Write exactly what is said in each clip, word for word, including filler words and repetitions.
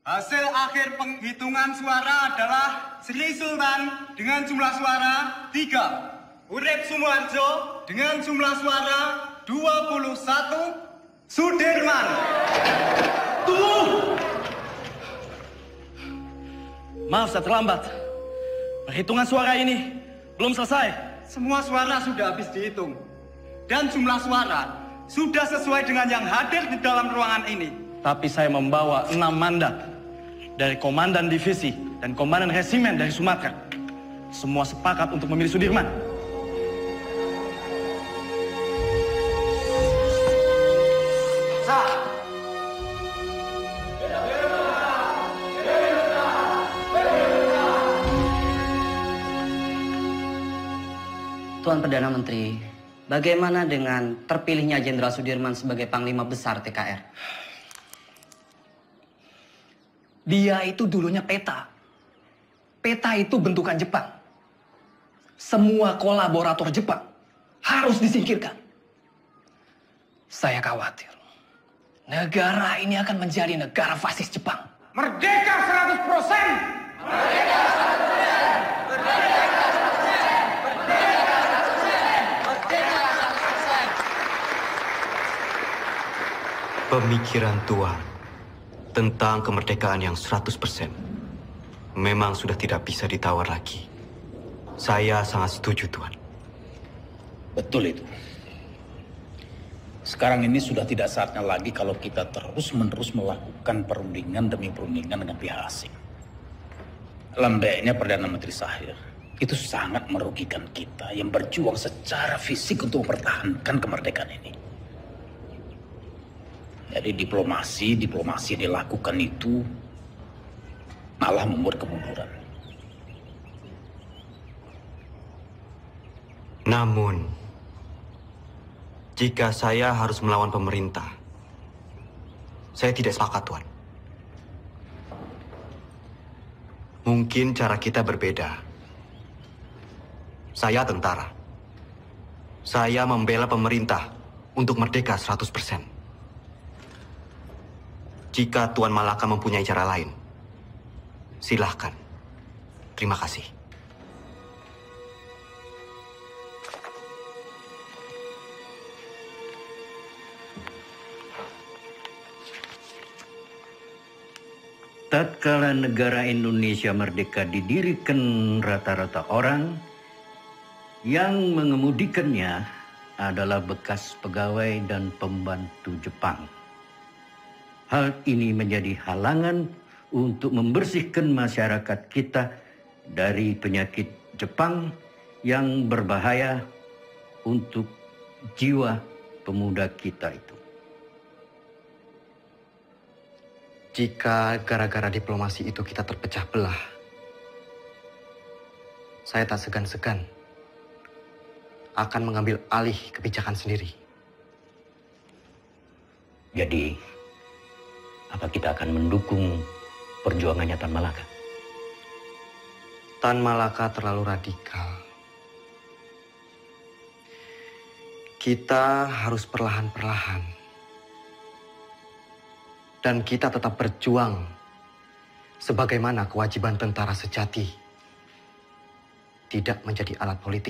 Hasil akhir penghitungan suara adalah Sri Sultan dengan jumlah suara tiga. Urip Sumoharjo dengan jumlah suara dua puluh satu. Sudirman. Tuh! Maaf saya terlambat. Perhitungan suara ini belum selesai. Semua suara sudah habis dihitung. Dan jumlah suara sudah sesuai dengan yang hadir di dalam ruangan ini. Tapi saya membawa enam mandat dari Komandan Divisi dan Komandan Resimen dari Sumatera. Semua sepakat untuk memilih Sudirman. Sah. Tuan Perdana Menteri, bagaimana dengan terpilihnya Jenderal Sudirman sebagai Panglima Besar T K R? Dia itu dulunya peta. Peta itu bentukan Jepang. Semua kolaborator Jepang harus disingkirkan. Saya khawatir negara ini akan menjadi negara fasis Jepang. Merdeka seratus persen! Merdeka seratus persen! Merdeka seratus persen! Merdeka seratus persen! Merdeka seratus persen! Pemikiran Tuan tentang kemerdekaan yang seratus persen memang sudah tidak bisa ditawar lagi. Saya sangat setuju, Tuan. Betul itu. Sekarang ini sudah tidak saatnya lagi kalau kita terus-menerus melakukan perundingan demi perundingan dengan pihak asing. Lembeknya Perdana Menteri Shahir itu sangat merugikan kita yang berjuang secara fisik untuk mempertahankan kemerdekaan ini. Jadi diplomasi, diplomasi yang dilakukan itu malah membuat kemunduran. Namun, jika saya harus melawan pemerintah, saya tidak sepakat, Tuan. Mungkin cara kita berbeda. Saya tentara. Saya membela pemerintah untuk merdeka seratus persen. Jika Tuan Malaka mempunyai cara lain, silahkan. Terima kasih. Tatkala negara Indonesia merdeka didirikan rata-rata orang yang mengemudikannya adalah bekas pegawai dan pembantu Jepang. Hal ini menjadi halangan untuk membersihkan masyarakat kita dari penyakit Jepang yang berbahaya untuk jiwa pemuda kita itu. Jika gara-gara diplomasi itu kita terpecah belah, saya tak segan-segan akan mengambil alih kebijakan sendiri. Jadi, apa kita akan mendukung perjuangannya Tan Malaka? Tan Malaka terlalu radikal. Kita harus perlahan-perlahan. Dan kita tetap berjuang sebagaimana kewajiban tentara sejati. Tidak menjadi alat politik.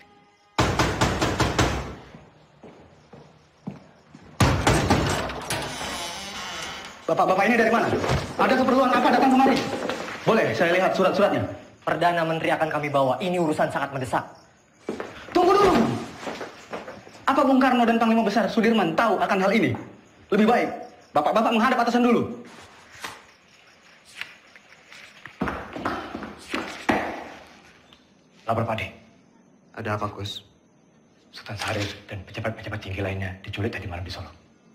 Bapak-bapak ini dari mana? Ada keperluan apa datang kemari? Boleh, saya lihat surat-suratnya. Perdana Menteri akan kami bawa. Ini urusan sangat mendesak. Tunggu dulu. Apa Bung Karno dan Panglima Besar Sudirman tahu akan hal ini? Lebih baik Bapak-bapak menghadap atasan dulu. Lapor Pak De. Ada apa, Gus? Sultan Syarif dan pejabat-pejabat tinggi lainnya diculik tadi malam di Solo.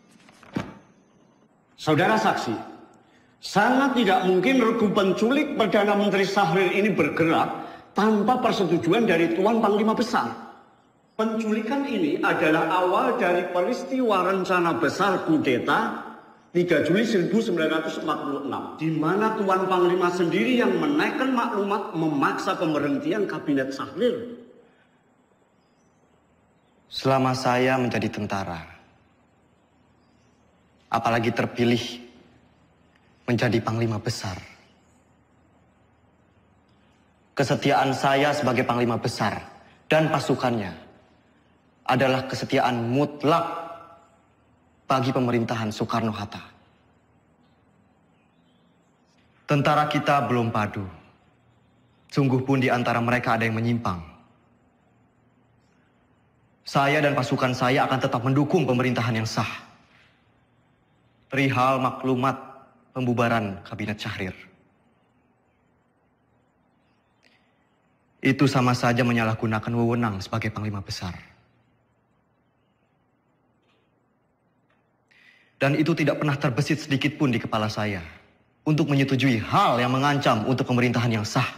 Saudara saksi, sangat tidak mungkin regu penculik Perdana Menteri Syahrir ini bergerak tanpa persetujuan dari Tuan Panglima Besar. Penculikan ini adalah awal dari peristiwa rencana besar kudeta tiga Juli seribu sembilan ratus empat puluh enam, di mana Tuan Panglima sendiri yang menaikkan maklumat memaksa pemberhentian kabinet Syahrir. Selama saya menjadi tentara, apalagi terpilih menjadi panglima besar. Kesetiaan saya sebagai panglima besar dan pasukannya adalah kesetiaan mutlak bagi pemerintahan Soekarno-Hatta. Tentara kita belum padu. Sungguh pun di antara mereka ada yang menyimpang. Saya dan pasukan saya akan tetap mendukung pemerintahan yang sah. Perihal maklumat pembubaran Kabinet Syahrir. Itu sama saja menyalahgunakan wewenang sebagai panglima besar. Dan itu tidak pernah terbesit sedikit pun di kepala saya untuk menyetujui hal yang mengancam untuk pemerintahan yang sah.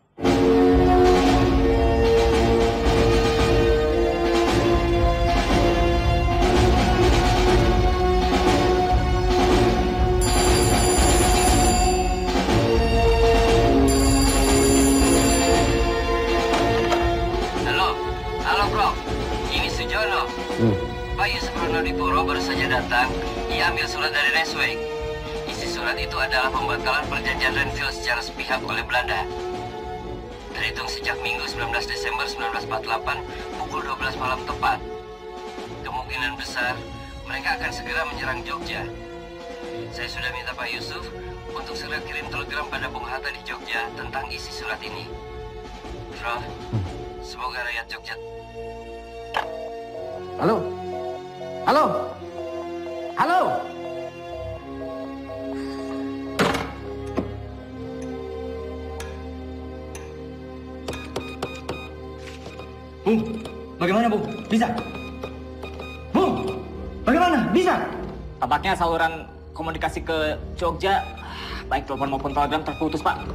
Halo, halo bro, ini Sujono. Hmm. Pak Yusuf Ronodipuro baru saja datang. Ia ambil surat dari Resweg. Isi surat itu adalah pembatalan perjanjian Renville secara sepihak oleh Belanda. Terhitung sejak Minggu sembilan belas Desember seribu sembilan ratus empat puluh delapan pukul dua belas malam tepat. Kemungkinan besar mereka akan segera menyerang Jogja. Saya sudah minta Pak Yusuf untuk segera kirim telegram pada Bung Hatta di Jogja tentang isi surat ini. Bro, semoga rakyat Jogja. Halo? Halo? Halo? Bung, bagaimana Bung? Bisa? Bung, bagaimana? Bisa? Tampaknya saluran komunikasi ke Jogja, baik telepon maupun telegram terputus, Pak.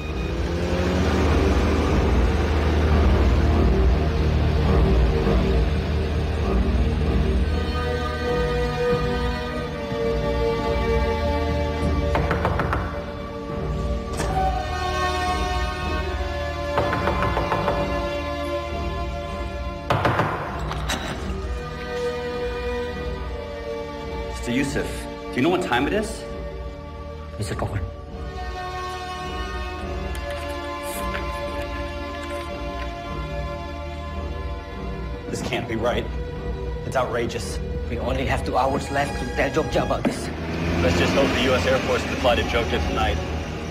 Mister Yusuf, do you know what time it is? Mister Cochrane. This can't be right. It's outrageous. We only have two hours left to tell Jogja about this. Let's just hope the U S Air Force can fly to Jogja tonight.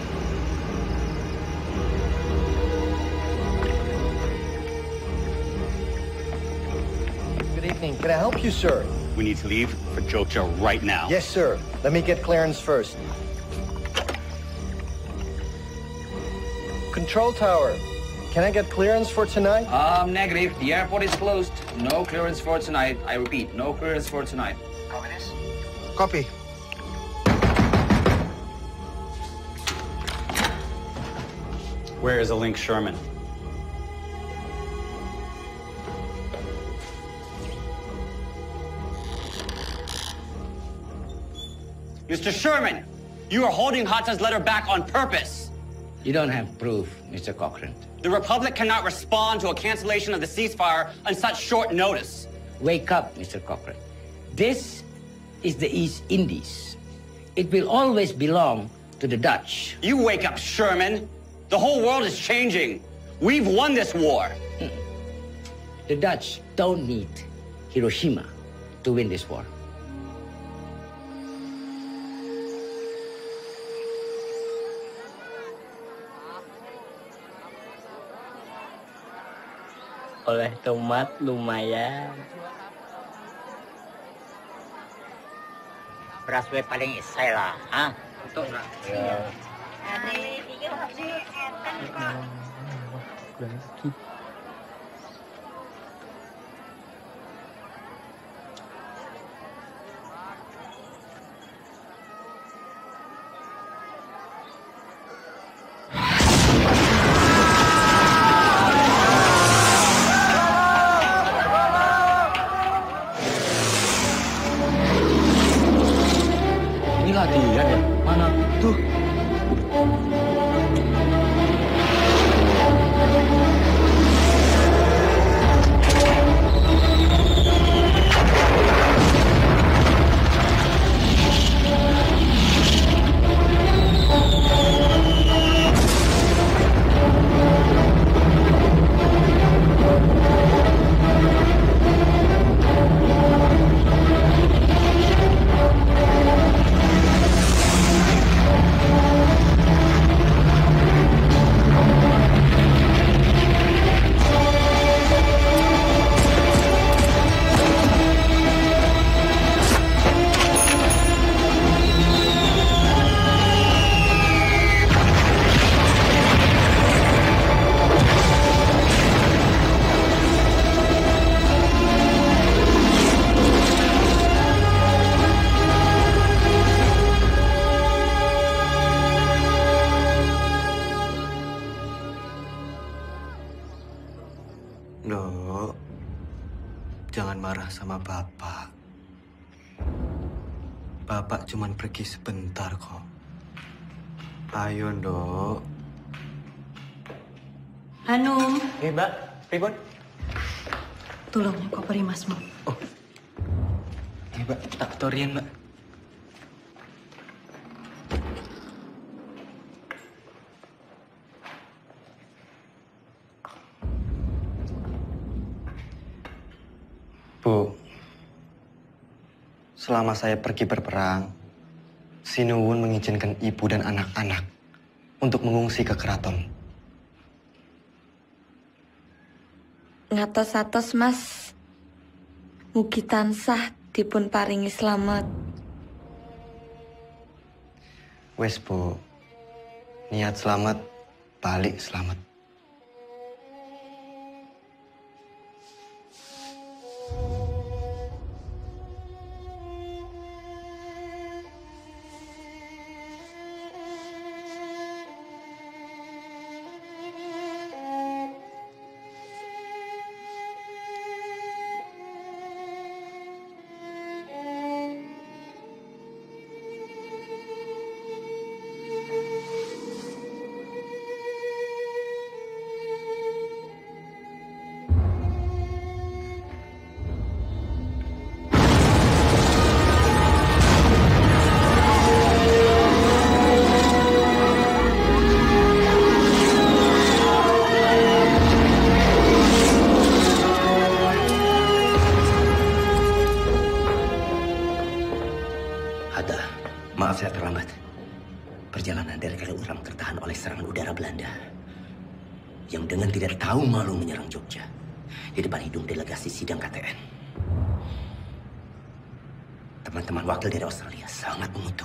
Good evening. Can I help you, sir? We need to leave for Jogja right now. Yes, sir. Let me get clearance first. Control tower. Can I get clearance for tonight? Um, negative. The airport is closed. No clearance for tonight. I repeat, no clearance for tonight. Copy this? Copy. Where is a Link Sherman? Mister Sherman, you are holding Hatta's letter back on purpose. You don't have proof, Mister Cochrane. The Republic cannot respond to a cancellation of the ceasefire on such short notice. Wake up, Mister Cochrane. This is the East Indies. It will always belong to the Dutch. You wake up, Sherman. The whole world is changing. We've won this war. The Dutch don't need Hiroshima to win this war. Oleh tomat lumayan. Beras we paling isai lah, ah? Untuk lah. Ya. Ini latihan ya? Mana tuh? marah sama Bapak. Bapak cuman pergi sebentar kok. Ayo, Ndok. Hanum. Eh, Mbak. Pripun? Tolong koperi Masmu. Oh. Eh, Mbak. Tak torian, Mbak. Bu, selama saya pergi berperang, Sinuwun mengizinkan ibu dan anak-anak untuk mengungsi ke keraton. Ngatos-atos Mas, mugi tansah dipun paringi slamet. Wes Bu, niat selamat, balik selamat. Maaf saya terlambat. Perjalanan dari Kaliurang tertahan oleh serangan udara Belanda yang dengan tidak tahu malu menyerang Jogja di depan hidung delegasi sidang K T N. Teman-teman wakil dari Australia sangat mengutuk.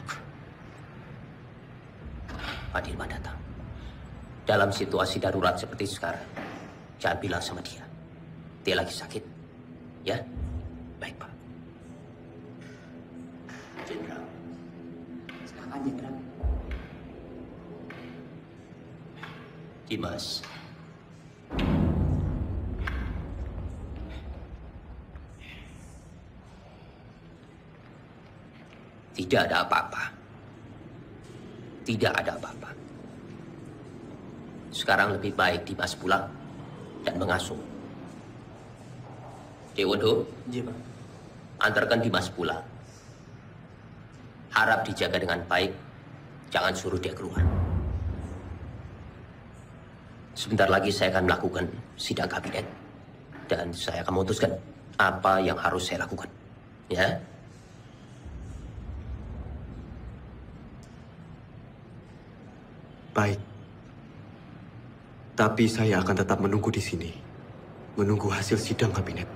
Pak Dirman datang. Dalam situasi darurat seperti sekarang, jangan bilang sama dia. Dia lagi sakit. Ya? Baik, Pak. Jenderal. Silakan, Jenderal. Dimas. Tidak ada apa-apa. Tidak ada apa-apa. Sekarang lebih baik Dimas pulang dan mengasuh. Dewondo, iya, Pak. Antarkan Dimas pulang. Harap dijaga dengan baik. Jangan suruh dia keluar. Sebentar lagi saya akan melakukan sidang kabinet. Dan saya akan memutuskan apa yang harus saya lakukan. Ya? Baik. Tapi saya akan tetap menunggu di sini. Menunggu hasil sidang kabinet.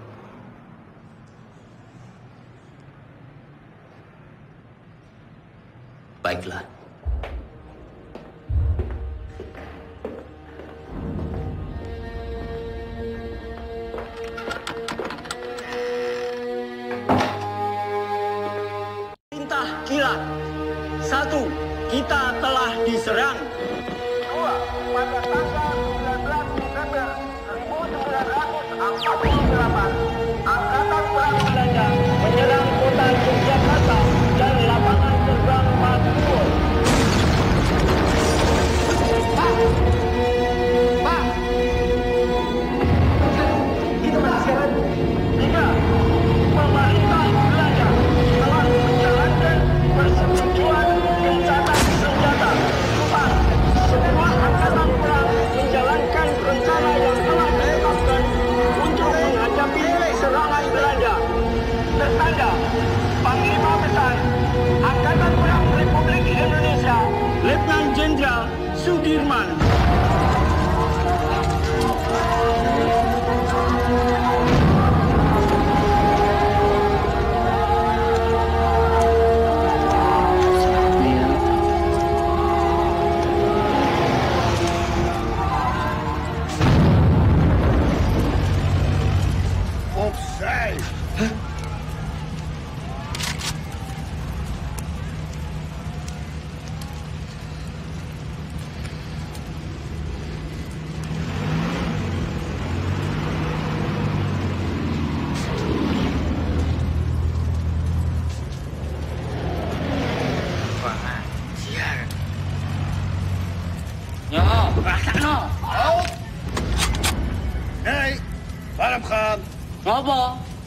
Baiklah. Perintah kilat. Satu, kita telah diserang. Dua, pada tanggal sembilan belas Desember seribu sembilan ratus empat puluh delapan, Angkatan Perang Belanda menyerang kota Yogyakarta dan lapangan terbang Madiun. Pak! Pak! Itu masih siaran. Tiga, pemerintah Belanda telah menjalankan persetujuan gencatan senjata. Empat, semua angkatan perang menjalankan rencana yang telah ditetapkan untuk menghadapi serangan Belanda. Tertanda, Panglima Besar Angkatan Perang Republik Indonesia, Letnan Jenderal Sudirman. Offside. Rasakno. Hei, Balam Khan. Ngopo?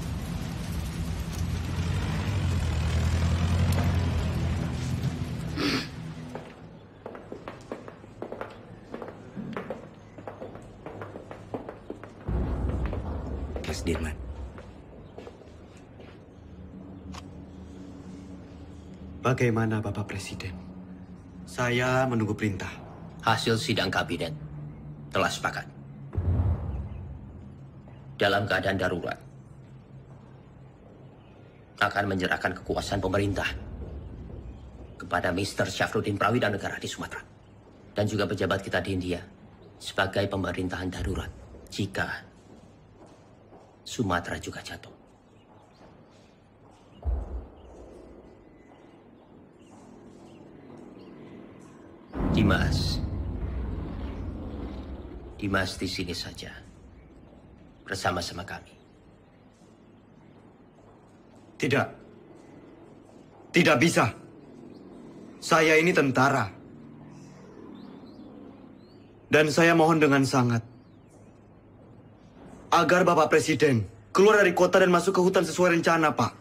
Pak Sudirman. Bagaimana Bapak Presiden? Saya menunggu perintah. Hasil sidang kabinet telah sepakat. Dalam keadaan darurat, akan menyerahkan kekuasaan pemerintah kepada Mister Syafruddin Prawira-Negara di Sumatera. Dan juga pejabat kita di India sebagai pemerintahan darurat jika Sumatera juga jatuh. Dimas. Dimas di sini saja. Bersama-sama kami. Tidak. Tidak bisa. Saya ini tentara. Dan saya mohon dengan sangat agar Bapak Presiden keluar dari kota dan masuk ke hutan sesuai rencana, Pak.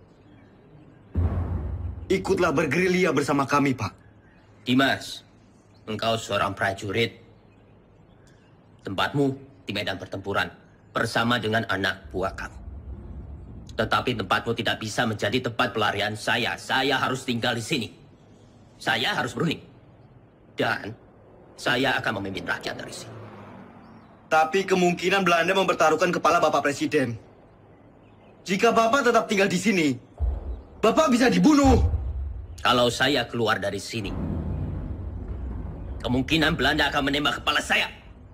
Ikutlah bergerilya bersama kami, Pak. Dimas, engkau seorang prajurit. Tempatmu di medan pertempuran bersama dengan anak buah kamu. Tetapi tempatmu tidak bisa menjadi tempat pelarian saya. Saya harus tinggal di sini. Saya harus berunding. Dan saya akan memimpin rakyat dari sini. Tapi kemungkinan Belanda mempertaruhkan kepala Bapak Presiden. Jika Bapak tetap tinggal di sini, Bapak bisa dibunuh. Kalau saya keluar dari sini, kemungkinan Belanda akan menembak kepala saya.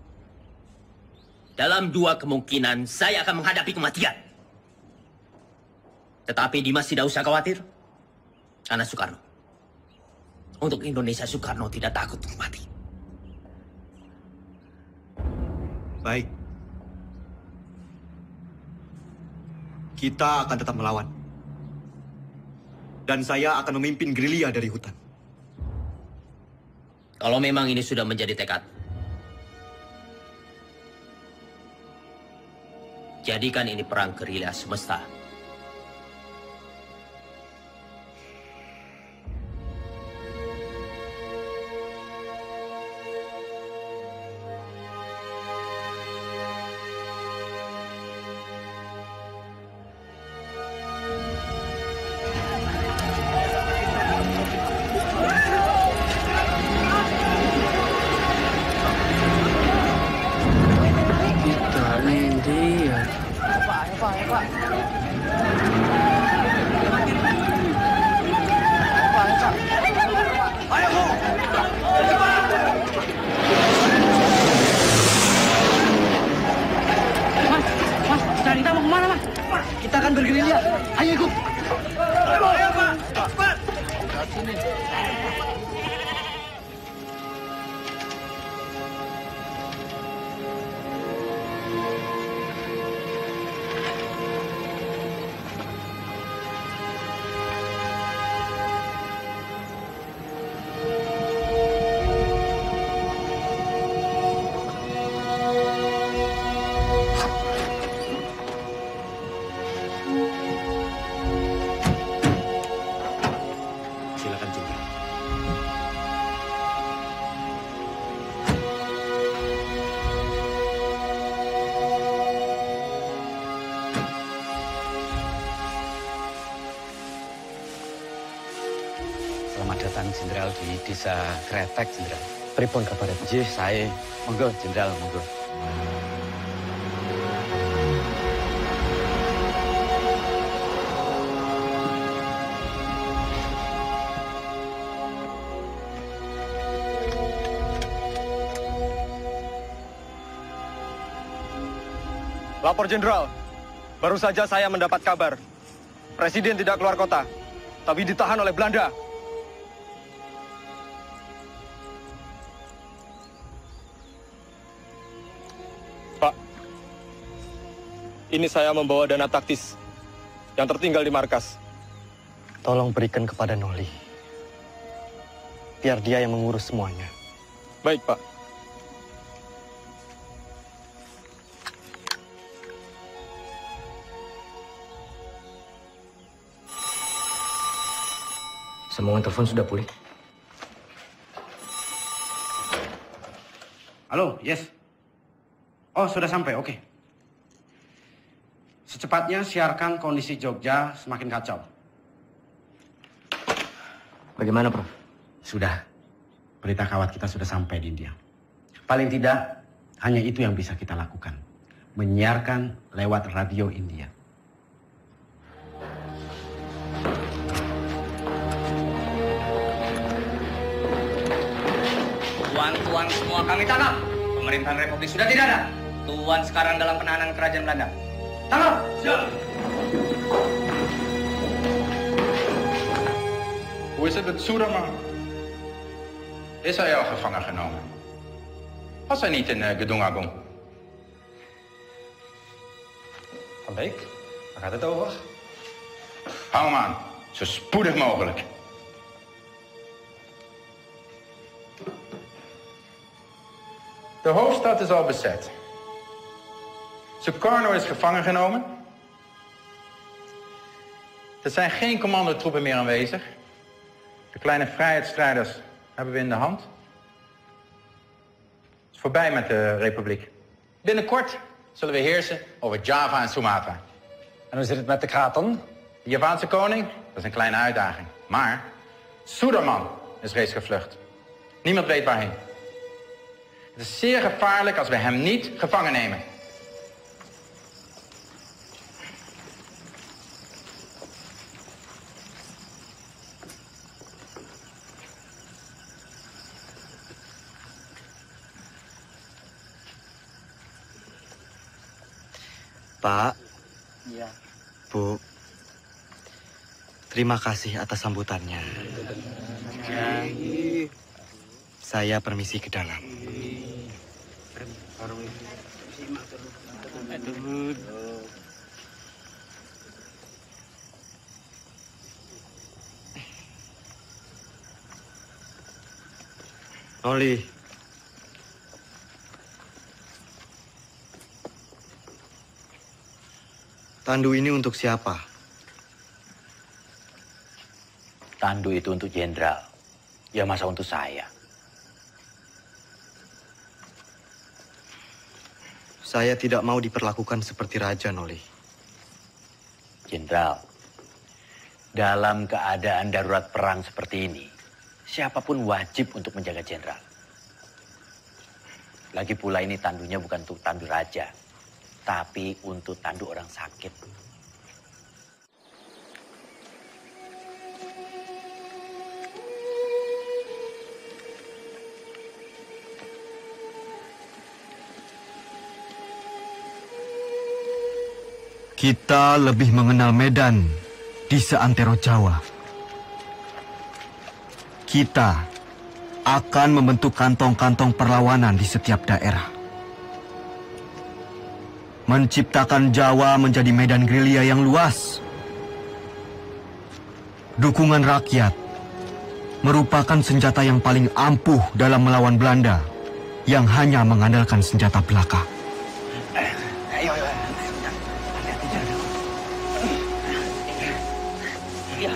Dalam dua kemungkinan, saya akan menghadapi kematian. Tetapi Dimas tidak usah khawatir. Karena Soekarno. Untuk Indonesia, Soekarno tidak takut untuk mati. Baik. Kita akan tetap melawan. Dan saya akan memimpin gerilya dari hutan. Kalau memang ini sudah menjadi tekad, jadikan ini perang gerilya semesta. Jenderal di desa Kretek, Jenderal. Pripun kabar? Jih, saya. Monggo, Jenderal, monggo. Lapor Jenderal, baru saja saya mendapat kabar. Presiden tidak keluar kota, tapi ditahan oleh Belanda. Ini saya membawa dana taktis yang tertinggal di markas. Tolong berikan kepada Noli. Biar dia yang mengurus semuanya. Baik, Pak. Sambungan telepon sudah pulih. Halo, yes. Oh, sudah sampai, oke. Secepatnya siarkan kondisi Jogja semakin kacau. Bagaimana, Prof? Sudah. Berita kawat kita sudah sampai di India. Paling tidak, hanya itu yang bisa kita lakukan. Menyiarkan lewat radio India. Tuan-tuan semua kami tangkap. Pemerintahan Republik sudah tidak ada. Tuan sekarang dalam penahanan kerajaan Belanda. Tangkap! Siap! Hoe is het met Soederman? Is hij al gevangen genomen? Was hij niet in uh, Gedung Agung? Van Beek, waar gaat het over? Hou hem aan, zo spoedig mogelijk. De hoofdstad is al bezet. Sukarno is gevangen genomen. Er zijn geen commandotroepen meer aanwezig. De kleine vrijheidsstrijders hebben we in de hand. Het is voorbij met de republiek. Binnenkort zullen we heersen over Java en Sumatra. En hoe zit het met de kraton? De Javaanse koning, dat is een kleine uitdaging. Maar Suderman is reeds gevlucht. Niemand weet waarheen. Het is zeer gevaarlijk als we hem niet gevangen nemen. Pak, Iya. Bu, terima kasih atas sambutannya. Saya permisi ke dalam. Noli. Tandu ini untuk siapa? Tandu itu untuk jenderal. Ya masa untuk saya? Saya tidak mau diperlakukan seperti raja, Noli. Jenderal, dalam keadaan darurat perang seperti ini, siapapun wajib untuk menjaga jenderal. Lagi pula ini tandunya bukan untuk tandu raja, tapi untuk tandu orang sakit. Kita lebih mengenal Medan di seantero Jawa. Kita akan membentuk kantong-kantong perlawanan di setiap daerah. Menciptakan Jawa menjadi medan gerilya yang luas. Dukungan rakyat merupakan senjata yang paling ampuh dalam melawan Belanda yang hanya mengandalkan senjata belaka. Ayo, ayo, hati-hati jalan. Iya.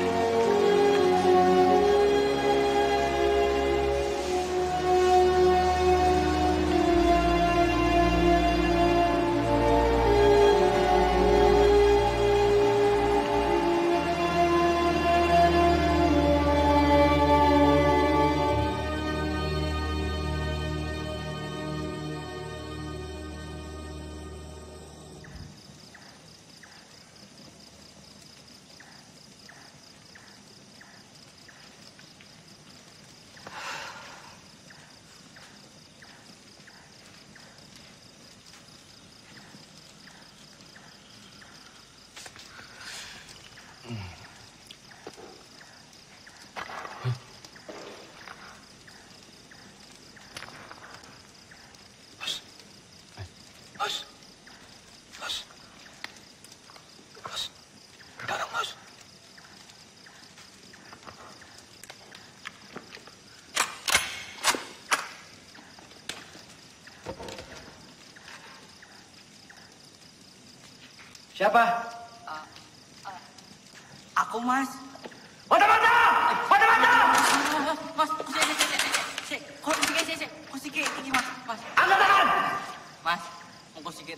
Siapa? Aku, Mas. Mata-mata! Mata-mata!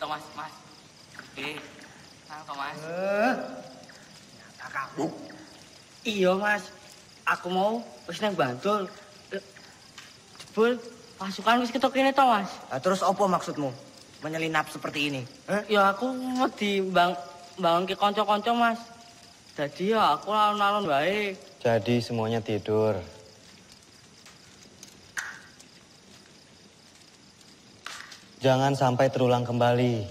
mas, mas. Eh, nangka mas. Eh, nyata kamu. Iya mas, aku mau wis nang Bantul. Jebul pasukan wis ketok kene to mas. Nah, terus apa maksudmu menyelinap seperti ini? Eh? Ya aku wedi bang bangun ke konco-konco mas. Jadi ya aku alon-alon wae. Jadi semuanya tidur. Jangan sampai terulang kembali.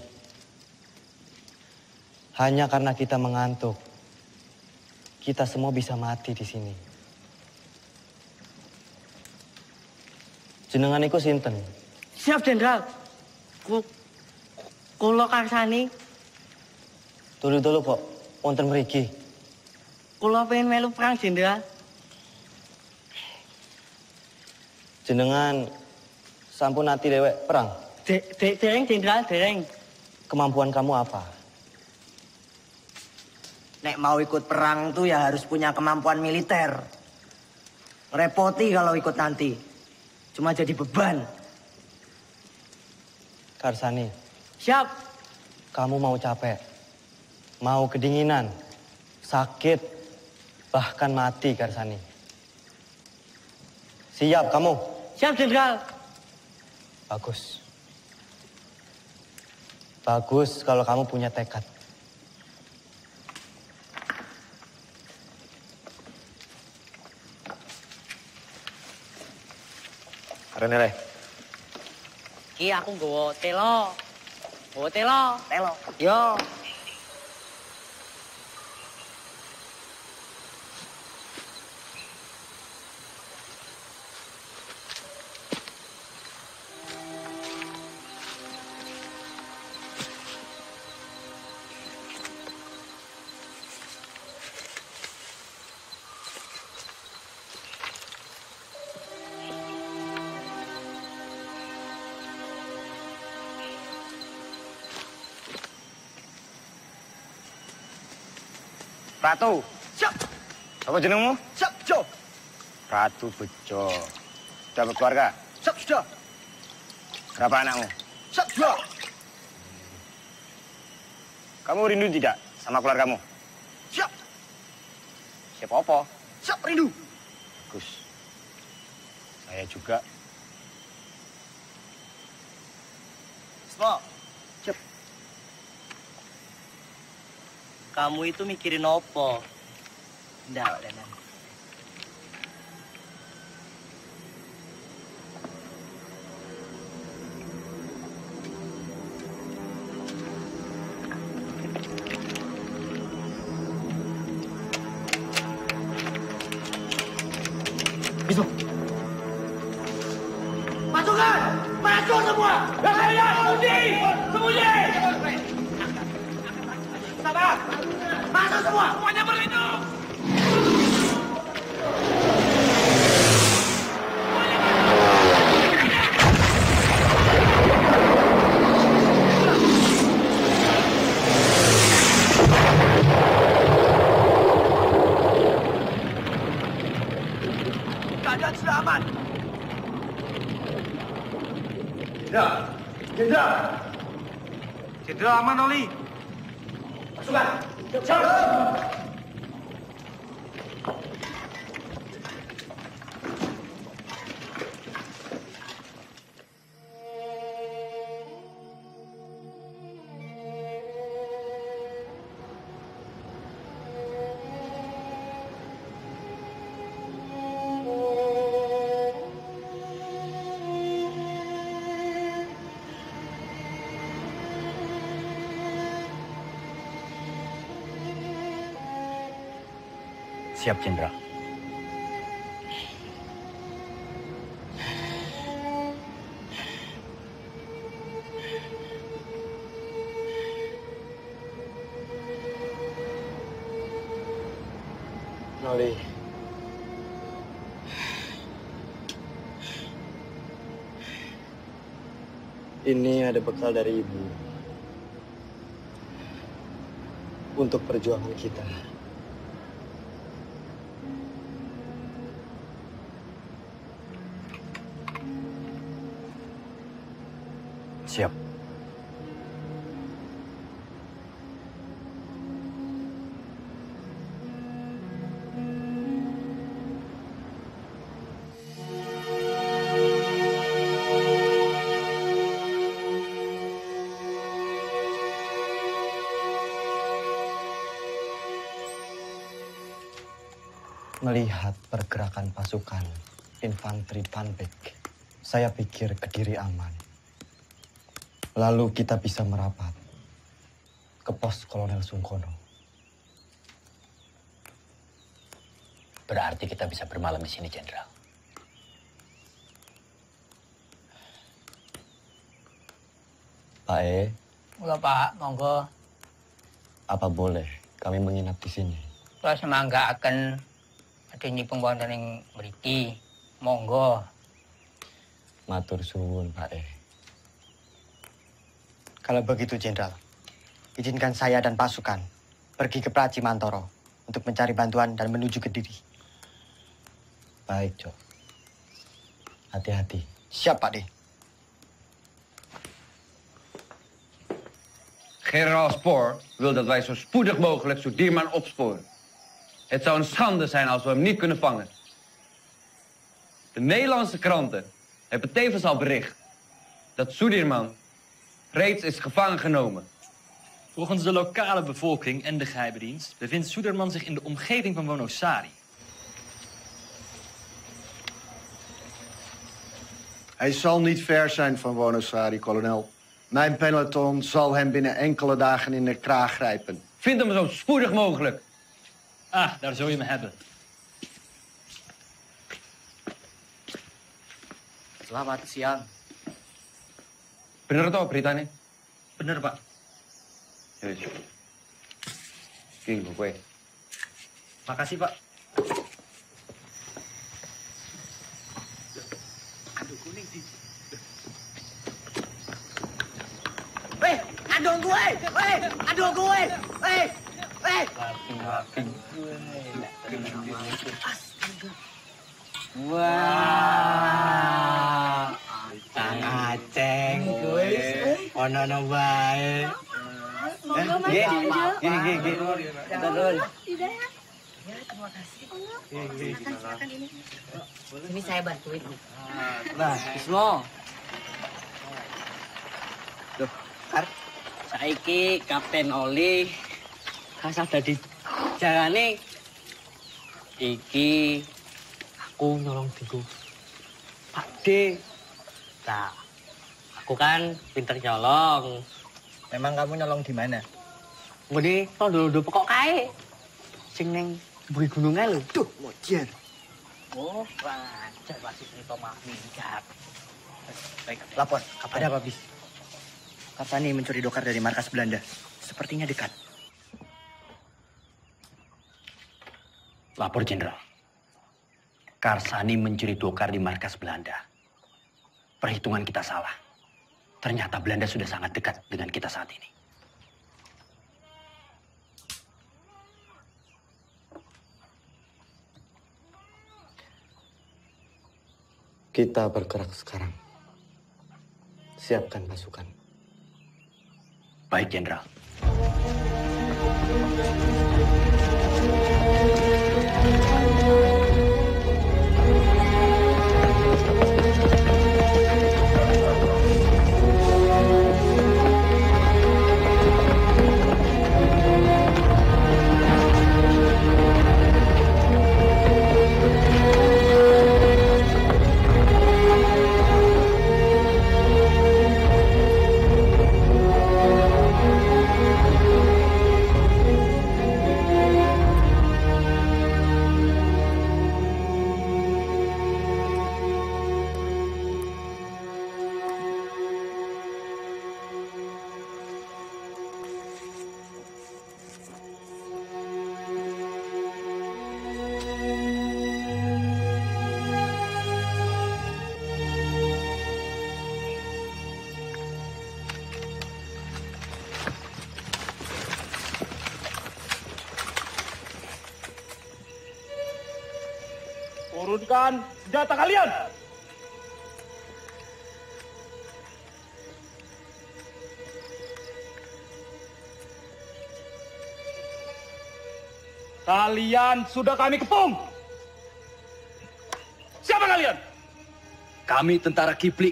Hanya karena kita mengantuk, kita semua bisa mati di sini. Jenengan iku sinten? Siap, Jenderal. Ku kula karsani. Dulu-dulu, Pok. Wonten mriki. Kula pengen melu perang, Jenderal. Jenengan sampun ati dewek perang? De, de, dereng, Jenderal, dereng. Kemampuan kamu apa? Nek mau ikut perang tuh ya harus punya kemampuan militer. Repoti kalau ikut nanti. Cuma jadi beban. Karsani. Siap. Kamu mau capek, mau kedinginan, sakit, bahkan mati, Karsani. Siap kamu? Siap, Jenderal. Bagus. Bagus kalau kamu punya tekad. Renere. Ki aku nggawa telo. Nggawa telo. Telo. Yo. Ratu. Siap. Apa jenengmu? Siap, Jo. Ratu Bejo. Sudah berkeluarga? Siap, sudah. Berapa anakmu? Siap, dua. Kamu rindu tidak sama keluargamu? Siap. Siapa apa? Siap, rindu. Bagus. Saya juga. Semua. Kamu itu mikirin apa? Ndak, Danan. Bisa. Pasukan! Maju semua! Kalian sembunyi! Sembunyi! Sabar! Masuk semua! Semuanya berlindung! Keadaan sudah aman. Jenderal! Jenderal! Jenderal aman, Oli. Pasukan! Siap! Siap, Jenderal. Noli. Ini ada bekal dari Ibu. Untuk perjuangan kita. Siap. Melihat pergerakan pasukan infanteri Panpek, saya pikir Kediri aman. Lalu kita bisa merapat ke pos Kolonel Sungkono. Berarti kita bisa bermalam di sini, Jenderal. Pak E, Mula Pak, monggo. apa boleh kami menginap di sini? Kula semangga akan ada nyipeng wonten ing mriki. Monggo. Matur suwun, Pak E. Kalau begitu, Jenderal, izinkan saya dan pasukan pergi ke Praci Mantoro untuk mencari bantuan dan menuju Kediri. Baik, Cok. Hati-hati. Siap, Pak De. Generaal Spoor wil dat wij zo spoedig mogelijk Sudirman opsporen. Het zou een schande zijn als we hem niet kunnen vangen. De Nederlandse kranten hebben tevens al bericht dat Sudirman reeds is gevangen genomen. Volgens de lokale bevolking en de geheime dienst bevindt Sudirman zich in de omgeving van Wonosari. Hij zal niet ver zijn van Wonosari, kolonel. Mijn peloton zal hem binnen enkele dagen in de kraag grijpen. Vind hem zo spoedig mogelijk. Ah, daar zul je me hebben. Selamat siang. Bener toh beritanya? Bener, Pak. Yes. Gini gue. Makasih, Pak. Aduh, kuning sih. Weh, aduh gue! Weh, aduh gue! Weh, weh! Laping-laping. Astaga. Wah, Kang Aceng, ono no bae. Gini, gini, gini. Kita dulu. Tidak ya? Ya, terima kasih. Silakan, silakan ini. Ini saya bantuin. Nah, Bismo. Duh, Kar, saiki Kapten Oli kasah dadi jalane iki aku nyolong diku Pak D. Nah, aku kan pinter nyolong. Memang kamu nyolong di mana? Ngene tondo-tondo pokok kae. Sing ning mburi gununge lho. Duh, mojer. Oh, wajar pasti cerita mah minggat. Baik, lapor. Ada apa, Bis? Karsani mencuri dokar dari markas Belanda. Sepertinya dekat. Lapor, Jenderal. Karsani mencuri dokar di markas Belanda. Perhitungan kita salah. Ternyata Belanda sudah sangat dekat dengan kita saat ini. Kita bergerak sekarang. Siapkan pasukan. Baik, Jenderal. Turunkan senjata kalian! Kalian sudah kami kepung! Siapa kalian? Kami tentara Kipli.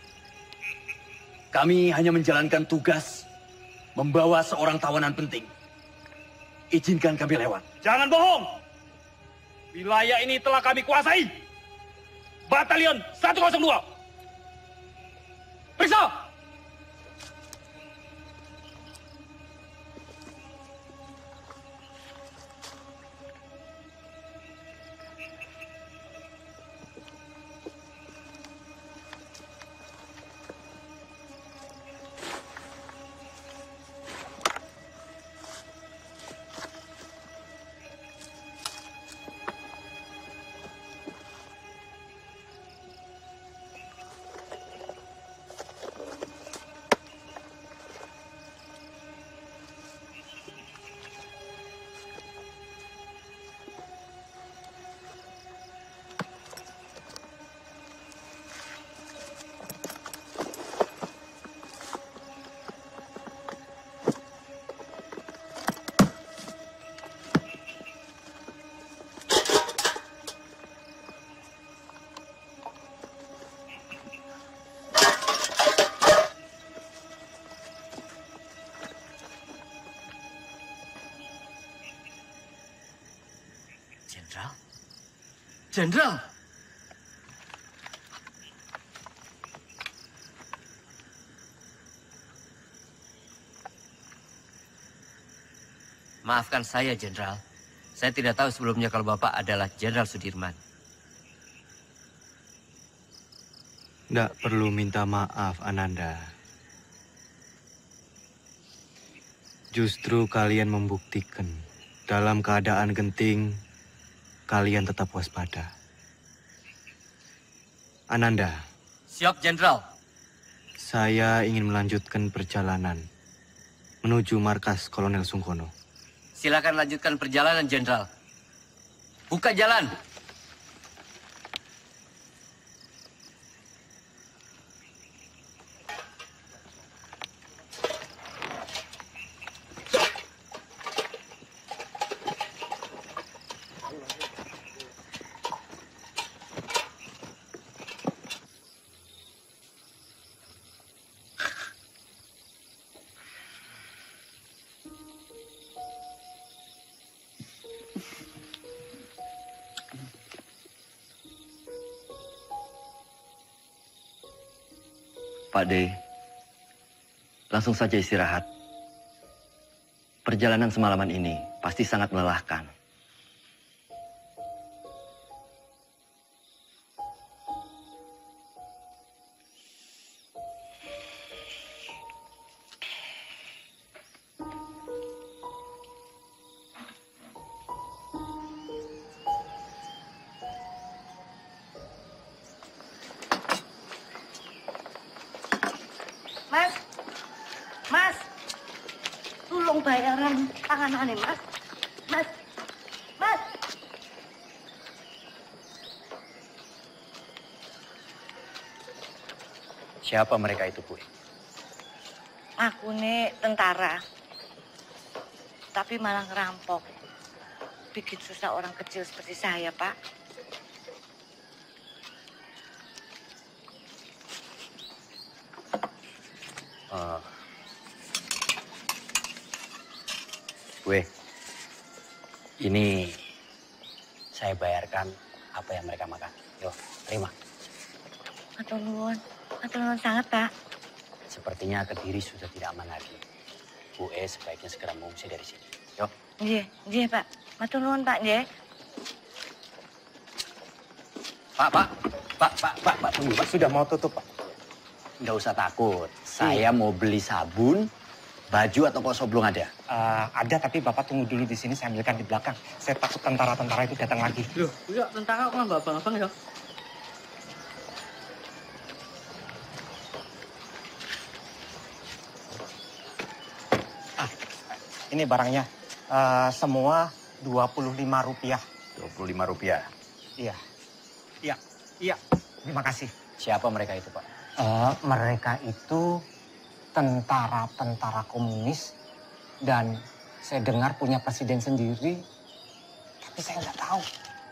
Kami hanya menjalankan tugas membawa seorang tawanan penting. Izinkan kami lewat. Jangan bohong! Wilayah ini telah kami kuasai. Batalion seratus dua. Periksa! Jenderal? Jenderal? Maafkan saya, Jenderal. Saya tidak tahu sebelumnya kalau Bapak adalah Jenderal Sudirman. Tidak perlu minta maaf, Ananda. Justru kalian membuktikan dalam keadaan genting, kalian tetap waspada. Ananda. Siap, Jenderal. Saya ingin melanjutkan perjalanan menuju markas Kolonel Sungkono. Silakan lanjutkan perjalanan, Jenderal. Buka jalan. Pak D, langsung saja istirahat. Perjalanan semalaman ini pasti sangat melelahkan. Mas, Mas, tolong bayaran tanganannya, Mas. Mas, Mas. Siapa mereka itu, Bu? Aku nih tentara, tapi malah ngerampok. Bikin susah orang kecil seperti saya, Pak. Uh, gue, ini saya bayarkan apa yang mereka makan. Yo, terima. Atur nuwun, atur nuwun sangat, Pak. Sepertinya Kediri sudah tidak aman lagi. Bu E sebaiknya segera mengungsi dari sini. Yo. Nggih, nggih, Pak. Matur nuwun, Pak, nggih. Pak, Pak, Pak, Pak, Pak, Pak, tunggu, Pak. Sudah mau tutup, Pak. Nggak usah takut. Saya mau beli sabun, baju atau kosong belum ada? Uh, ada, tapi Bapak tunggu dulu di sini, saya ambilkan di belakang. Saya takut tentara-tentara itu datang lagi. Loh, iya, tentara kok nggak abang-abang ya? Ah, ini barangnya. Uh, semua dua puluh lima rupiah. dua puluh lima rupiah? Iya. Iya, iya. Terima kasih. Siapa mereka itu, Pak? Uh, mereka itu tentara-tentara komunis dan saya dengar punya presiden sendiri, tapi saya nggak tahu.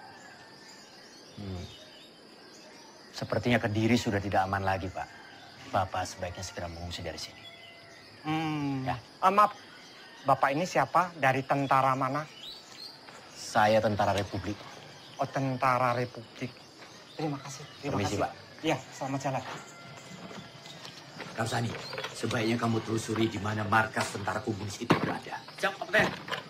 Hmm. Sepertinya Kediri sudah tidak aman lagi, Pak. Bapak sebaiknya segera mengungsi dari sini. Hmm. Ya. Uh, maaf, Bapak ini siapa? Dari tentara mana? Saya tentara Republik. Oh, Tentara Republik. Terima kasih. Terima Permisi, kasih. Pak. Iya, selamat jalan. Karsani, sebaiknya kamu telusuri di mana markas tentara komunis itu berada. Siap, Kapten.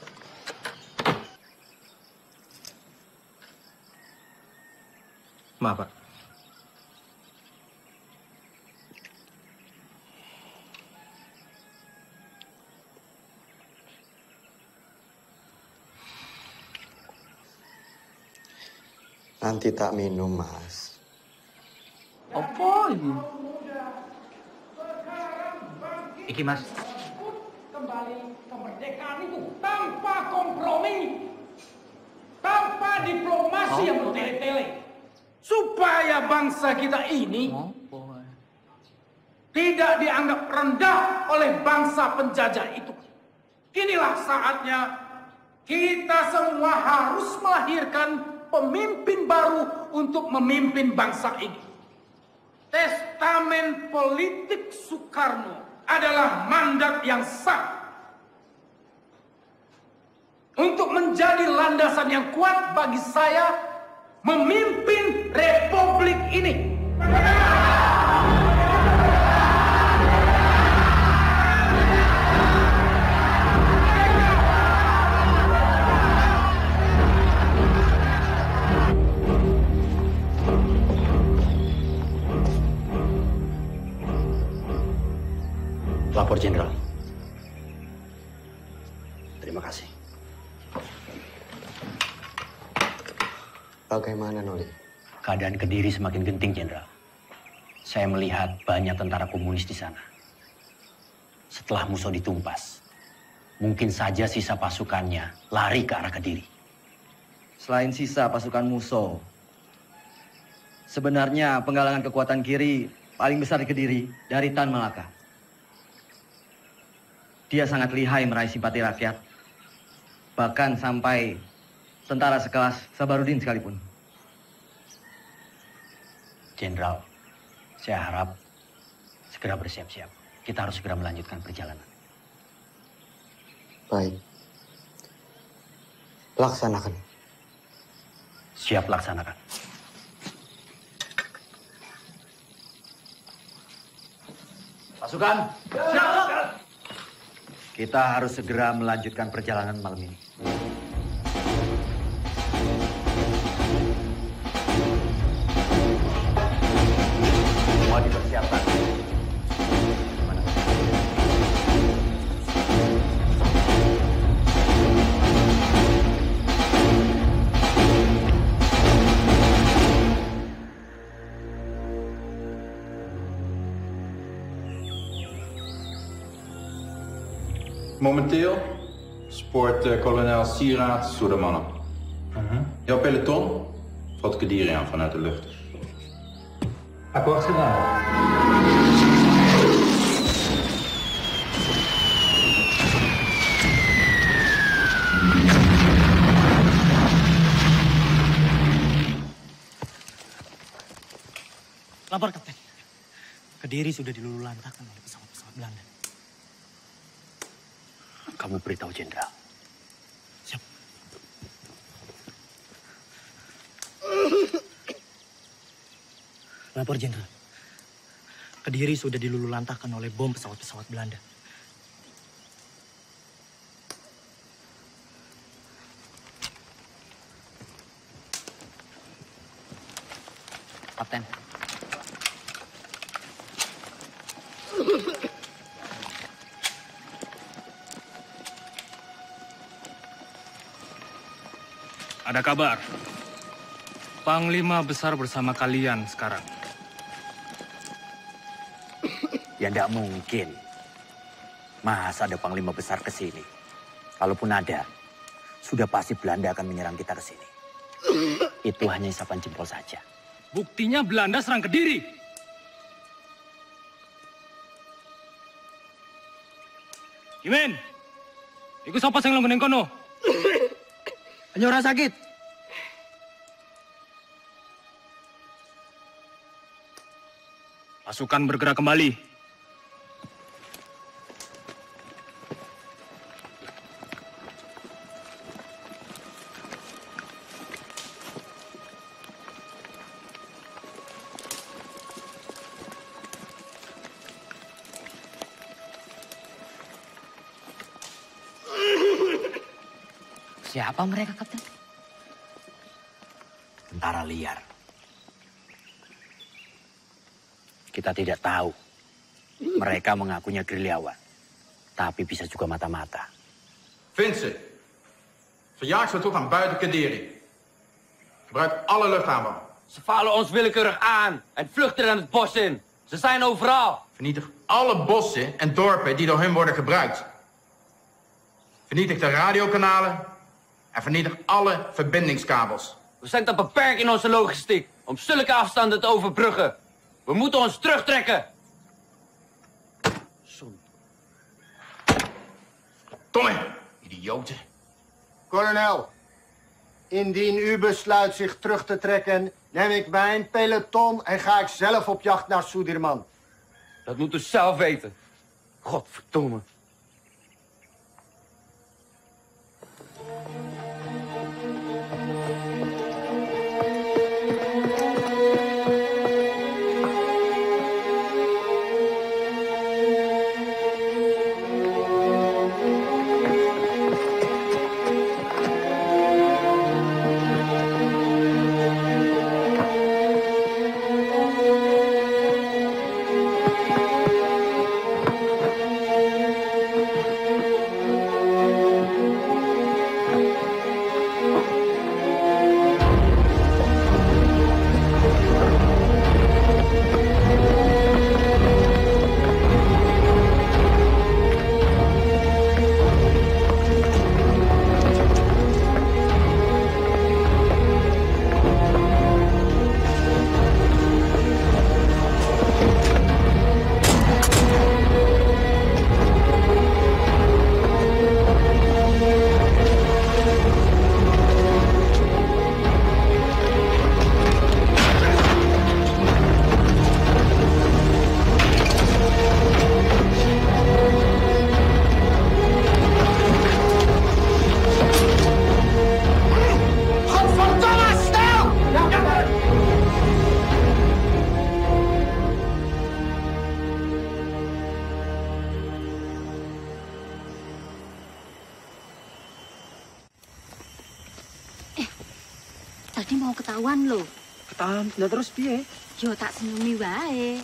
Maaf, Pak. Nanti tak minum, Mas. Apa ini? Iki, Mas. Kembali kemerdekaan itu tanpa kompromi, tanpa diplomasi yang bertele-tele, supaya bangsa kita ini tidak dianggap rendah oleh bangsa penjajah itu. Inilah saatnya kita semua harus melahirkan pemimpin baru untuk memimpin bangsa ini. Testamen politik Soekarno adalah mandat yang sah untuk menjadi landasan yang kuat bagi saya memimpin republik ini. Lapor Jenderal. Terima kasih. Bagaimana, Noli? Keadaan Kediri semakin genting, Jenderal. Saya melihat banyak tentara komunis di sana. Setelah musuh ditumpas, mungkin saja sisa pasukannya lari ke arah Kediri. Selain sisa pasukan musuh, sebenarnya penggalangan kekuatan kiri paling besar di Kediri dari Tan Malaka. Dia sangat lihai meraih simpati rakyat, bahkan sampai tentara sekelas Sabarudin sekalipun. Jenderal, saya harap segera bersiap-siap. Kita harus segera melanjutkan perjalanan. Baik. Laksanakan. Siap laksanakan. Pasukan. Siap. Kita harus segera melanjutkan perjalanan malam ini. Semua dipersiapkan. Momenteel spoort uh, kolonel Sieraad Soedermannen. Uh-huh. Jouw peloton valt Kediri aan vanuit de lucht. Akkoord gedaan. Lapor, Kapten. Kediri sudah dilululantakkan oleh pesawat-pesawat Belanda. Kamu beritahu Jenderal. Siap. Lapor, Jenderal. Kediri sudah dilululantakkan oleh bom pesawat-pesawat Belanda. Kapten. Ada kabar. Panglima besar bersama kalian sekarang. Ya tidak mungkin. Masa ada panglima besar ke sini? Kalaupun ada, sudah pasti Belanda akan menyerang kita ke sini. Itu hanya isapan jempol saja. Buktinya Belanda serang Kediri. Imen, ikut siapa yang langganan kono? Hanya orang sakit. Pasukan bergerak kembali. Siapa mereka, Kapten? Tentara liar. Kita tidak tahu. Mereka mengakunya gerilyawan. Tapi bisa juga mata-mata. Vincent, verjaag ze tot aan buiten Kadiri. Gebruik alle luchthaven. Ze vallen ons willekeurig aan en vluchten er het bos in. Ze zijn overal. Vernietig alle bossen en dorpen die door hun worden gebruikt. Vernietig de radiokanalen en vernietig alle verbindingskabels. We zijn te beperkt in onze logistiek om zulke afstanden te overbruggen. We moeten ons terugtrekken. Tommy, idioten. Kolonel, indien u besluit zich terug te trekken, neem ik mijn peloton en ga ik zelf op jacht naar Sudirman. Dat moet u zelf weten. Godverdomme. Tadi mau ketahuan loh. Ketahuan, nah terus piye? Yo tak senyumi wae.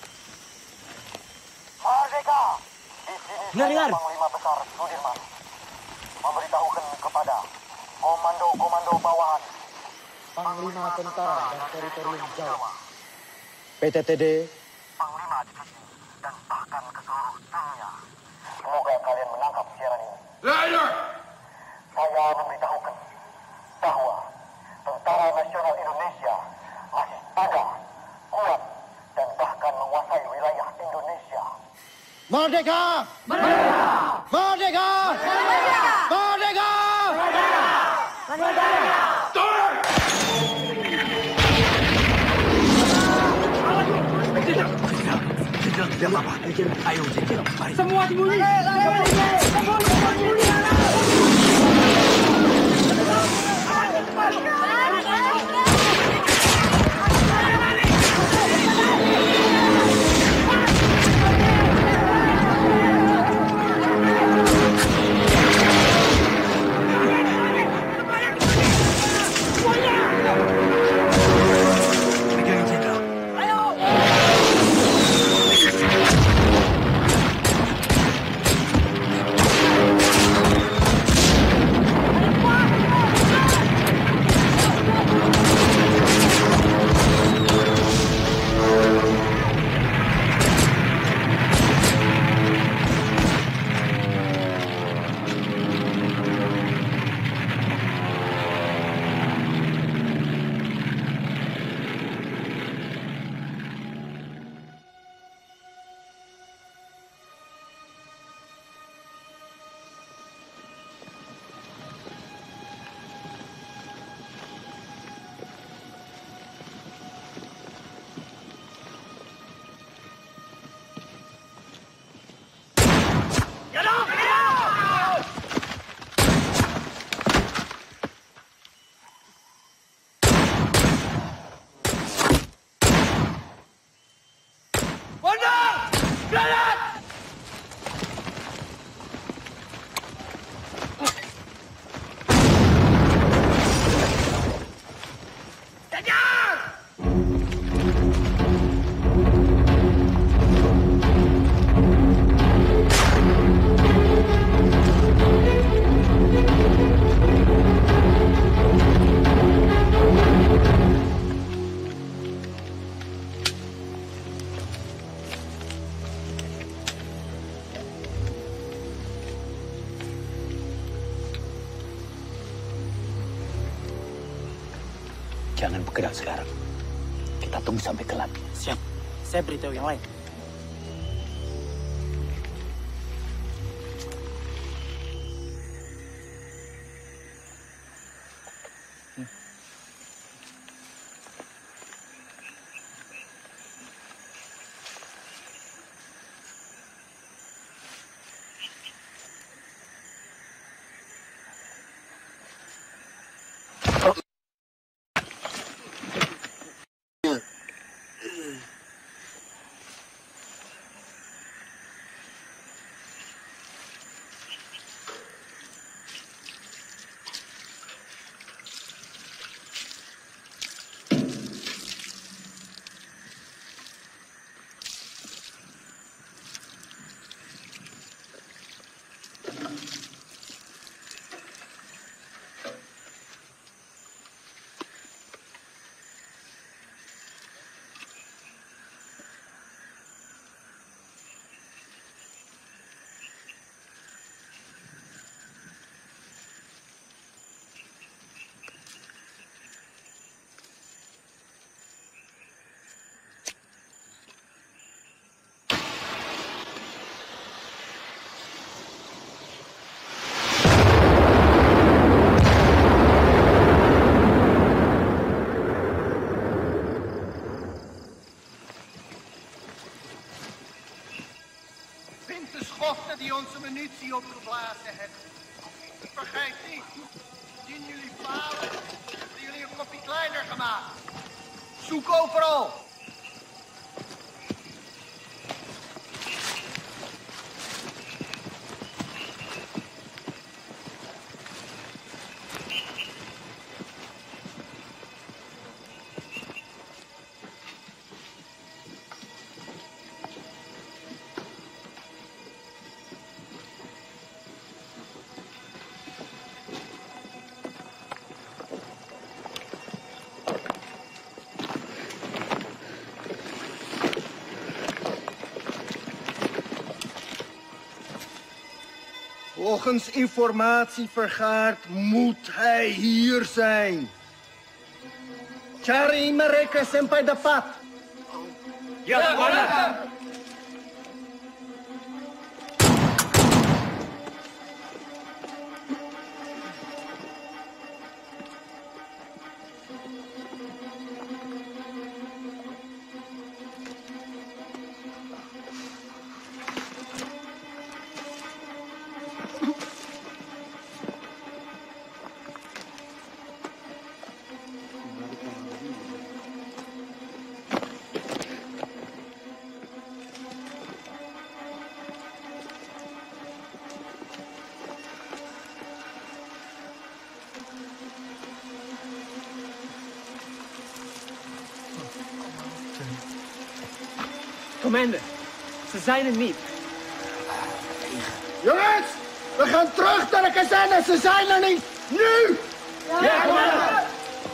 Merdeka! Di sini Dengar, saya dengar. Panglima Besar Sudirman memberitahukan kepada komando-komando bawahan Panglima Tentara dan Teritorium Jawa. P T T D. Panglima Divisi dan bahkan ke seluruh dunia. Semoga kalian menangkap siaran ini. Leider! Saya memberitahukan bahwa Tentara Nasional Indonesia masih ada, kuat, dan bahkan menguasai wilayah Indonesia. Merdeka! Merdeka! Merdeka! Merdeka! Merdeka! Merdeka! Tidak apa-apa. Ayo, mari. Semua sembunyi! Semua sembunyi! Jangan bergerak sekarang. Kita tunggu sampai gelap. Siap. Saya beritahu yang lain. Schotten die onze munitie opgeblazen hebben. Vergeet niet, indien jullie falen, hebben jullie een kopje kleiner gemaakt. Zoek overal. Volgens informatie vergaard moet hij hier zijn. Cari mereka sampai dapat. Ya, Komandan. Commander, ze zijn er niet. Jongens, we gaan terug naar de kazerne. Ze zijn er niet. Nu! Ja, ja Commander!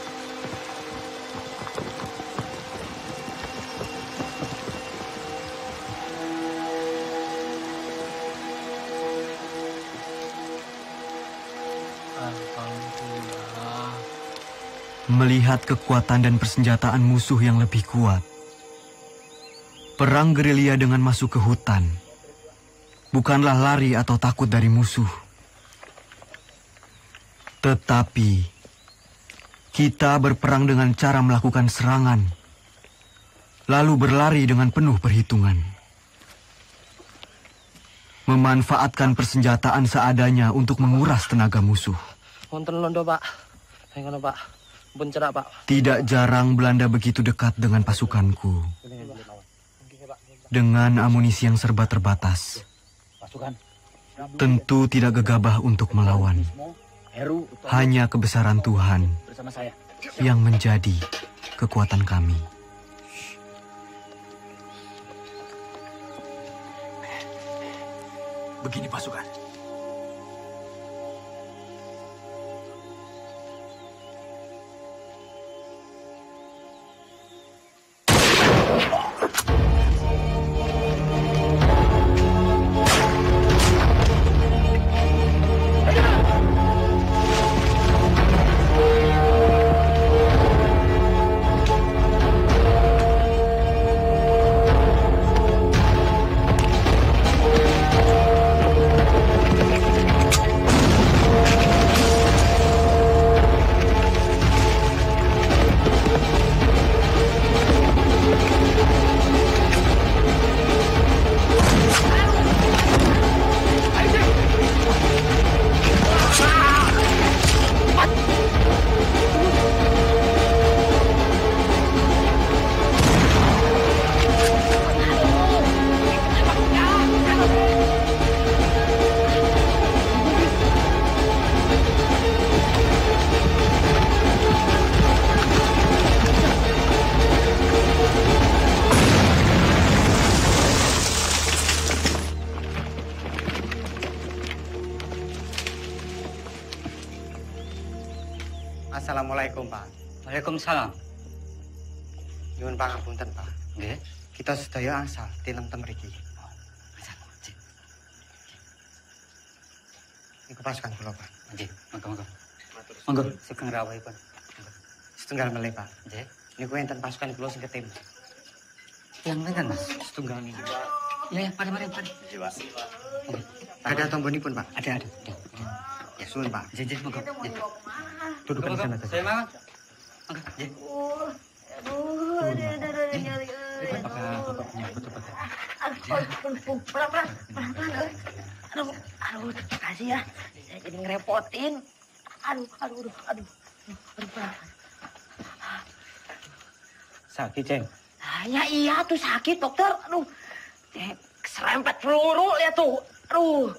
Melihat kekuatan dan persenjataan musuh yang lebih kuat, perang gerilya dengan masuk ke hutan bukanlah lari atau takut dari musuh. Tetapi kita berperang dengan cara melakukan serangan, lalu berlari dengan penuh perhitungan. Memanfaatkan persenjataan seadanya untuk menguras tenaga musuh. Wonten londo, Pak. Ngono, Pak. Pun cerak, Pak. Tidak jarang Belanda begitu dekat dengan pasukanku. Dengan amunisi yang serba terbatas, tentu tidak gegabah untuk melawan. Hanya kebesaran Tuhan yang menjadi kekuatan kami. Begini pasukan. Assalamualaikum, Pak. Waalaikumsalam. Nyuwun pangapunten, Pak. Nggih. Kita sedaya asal tintem mriki. Iku pasukan kula, Pak. Nggih, monggo-monggo. Monggo, sugeng rawuhipun. Setunggal melih, Pak. Nggih. Niku enten pasukan kula sing ketim. Yang pinten, Mas? Setunggal niku. Ya, ya, mari mari mari. Nggih, Pak. Ada tombonipun, Pak? Ada, ada. Ya, suwun, Pak. Nggih, nggih, monggo. Duduk di sana saja. Saya mau. Monggo, nggih. Aduh, aduh, aduh, aduh, aduh. Apakah Bapak punya foto-foto? Aduh, pelan, pelan, pelan, pelan. Aduh, aduh, terima kasih ya. Saya jadi ngerepotin. Aduh, aduh, aduh, aduh. Aduh, pelan. Sakit, Ceng. Ya iya tuh sakit, dokter. Aduh, eh, serempet peluru, lihat tuh. Aduh.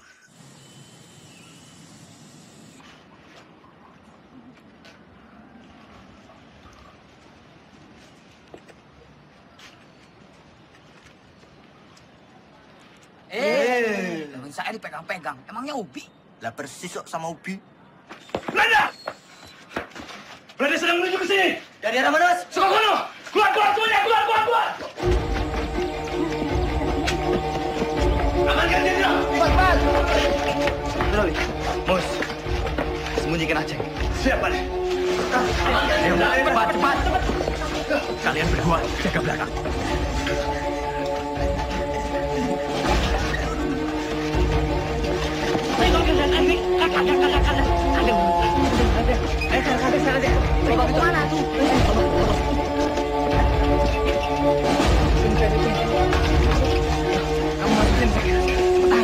Eh, tangan saya dipegang-pegang. Emangnya Ubi? Lah persis kok sama Ubi. Belanda! Belanda sedang menuju ke sini. Dari arah mana, Mas? Sukokono! Keluar, keluar, semuanya! Keluar, keluar, keluar! Amankan jenderal! Cepat, cepat! Terus, Mus. Sembunyikan aja. Siap, Pak. Amankan jenderal! Cepat, cepat, cepat! Kalian berdua jaga belakang. Kemana tuh? Kamu masukin saya. Cepetan.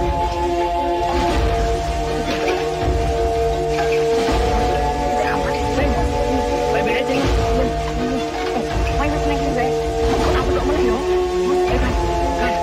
Baik-baik aja. Main mas naik juga. Aku dok mulai yo. Ayo kan. Kan.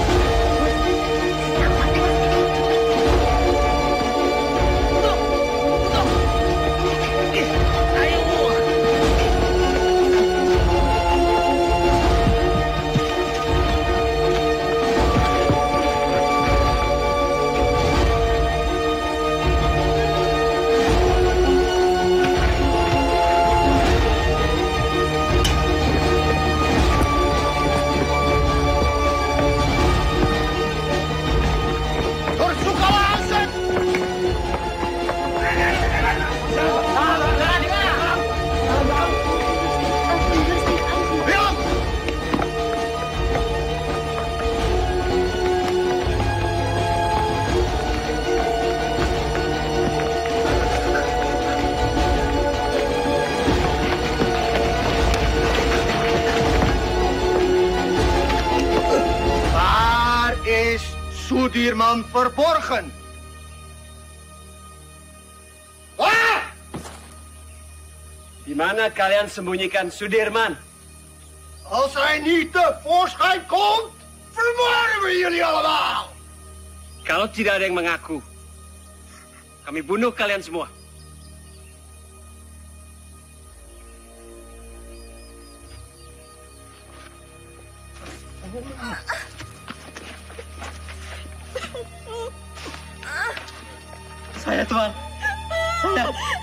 Sudirman verborgen. Waar? Di mana kalian sembunyikan Sudirman? Als hij niet tevoorschijn komt, vermoorden we jullie allemaal. Kalau tidak ada yang mengaku, kami bunuh kalian semua. Saya, Tuan. Saya.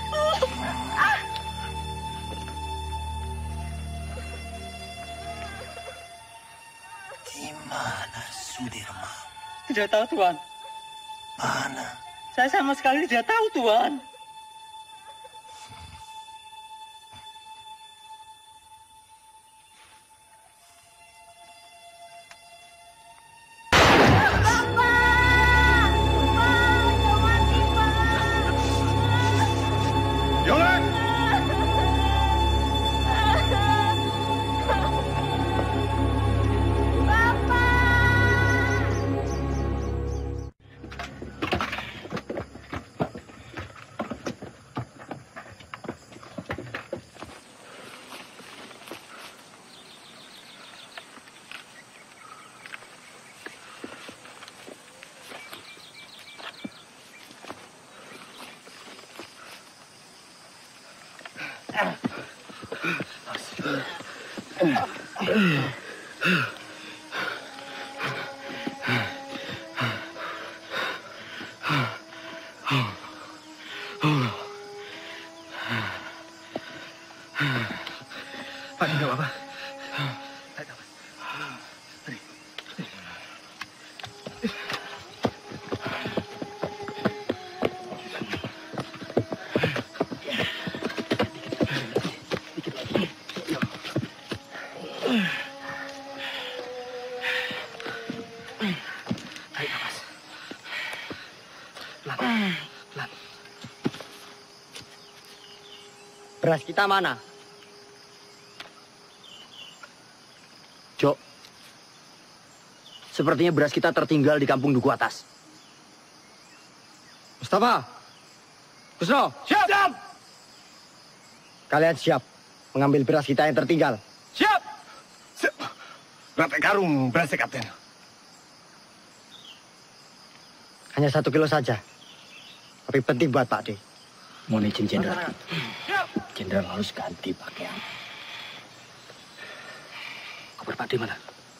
Di mana Sudirman? Tidak tahu, Tuan. Mana? Saya sama sekali tidak tahu, Tuan. Pak, tidak apa-apa. Tarik nafas. Pelan, pelan. Beras kita mana? Jok, sepertinya beras kita tertinggal di kampung Duku Atas. Mustafa, Kusno, Siap! Siap! kalian siap mengambil beras kita yang tertinggal? Siap! Siap! Rantai karung berasnya, Kapten. Hanya satu kilo saja, tapi penting buat Pak D. Mohon izin, Jenderal. Jenderal harus ganti pakaian. Kabar Pak D mana?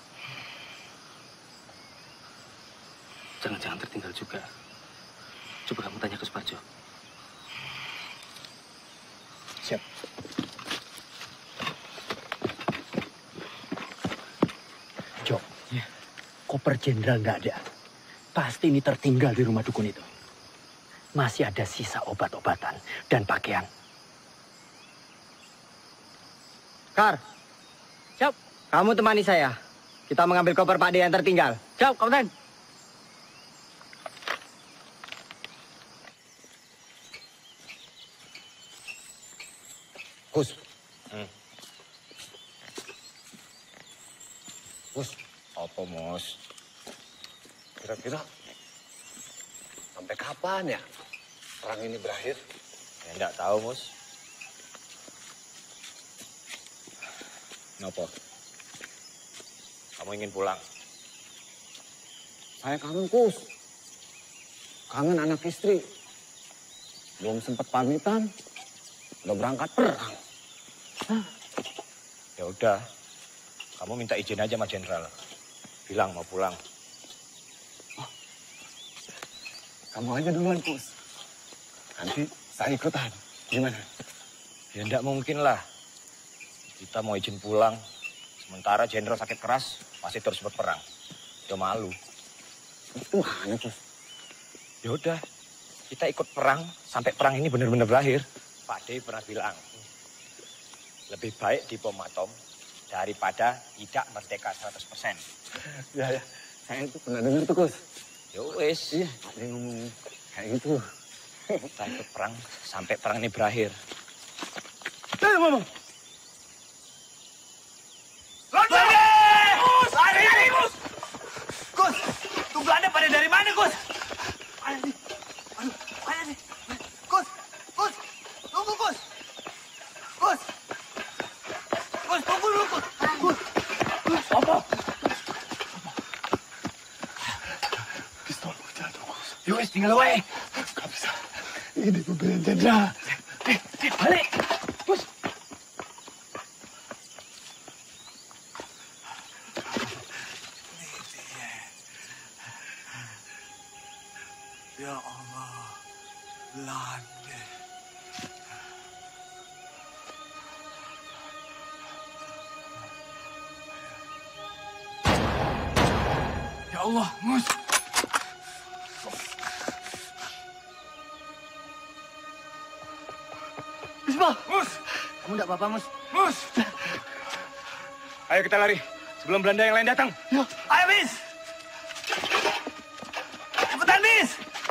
Jangan-jangan tertinggal juga. Coba kamu tanya ke Suparjo. Siap. Jok, koper Jenderal nggak ada. Pasti ini tertinggal di rumah dukun itu. Masih ada sisa obat-obatan dan pakaian. Kar, siap. Kamu temani saya. Kita mengambil koper Pak D yang tertinggal. Siap, Kapten. Gus. Hmm. Gus, apa, Mos? Kira-kira sampai kapan ya perang ini berakhir? Ya, enggak tahu, Mus. Kenapa? Kamu ingin pulang? Saya kangen, Kus. Kangen anak istri. Belum sempat pamitan, udah berangkat perang. Ya udah, kamu minta izin aja sama Jenderal. Bilang mau pulang. Kamu aja duluan, Kus. Nanti saya ikutan. Gimana? Ya enggak mungkin lah. Kita mau izin pulang. Sementara Jenderal sakit keras, masih terus berperang. Udah malu. Itu mana, Kus? Ya udah, kita ikut perang sampai perang ini benar-benar berakhir. Pak D pernah bilang, lebih baik di bom atom daripada tidak merdeka seratus persen. Ya, ya. Saya itu pernah dengar tuh, Kus. Ya wes. Iya, ada yang ngomong kayak gitu. Kita ikut perang sampai perang ini berakhir. Ayo, Mama. Lari! Gus! Lari, Gus! Gus, tuh Belanda pada dari mana, Gus? Ayo nih. Ayo, ayo nih. Gus! Gus! Tunggu, Gus! Gus! Gus, tunggu dulu, Gus! Gus! Gus, apa? Pistol, jangan, Gus. Yowes, tinggal wae. Gak bisa. Ini pembelian Jenderal. Eh, eh, balik! Gus! Ya Allah, Belanda. Ya Allah, Mus. Bismillah. Mus. Kamu enggak apa-apa, Mus? Mus. Ayo kita lari sebelum Belanda yang lain datang. Ya. Ayo, Bis. Cepetan, Bis.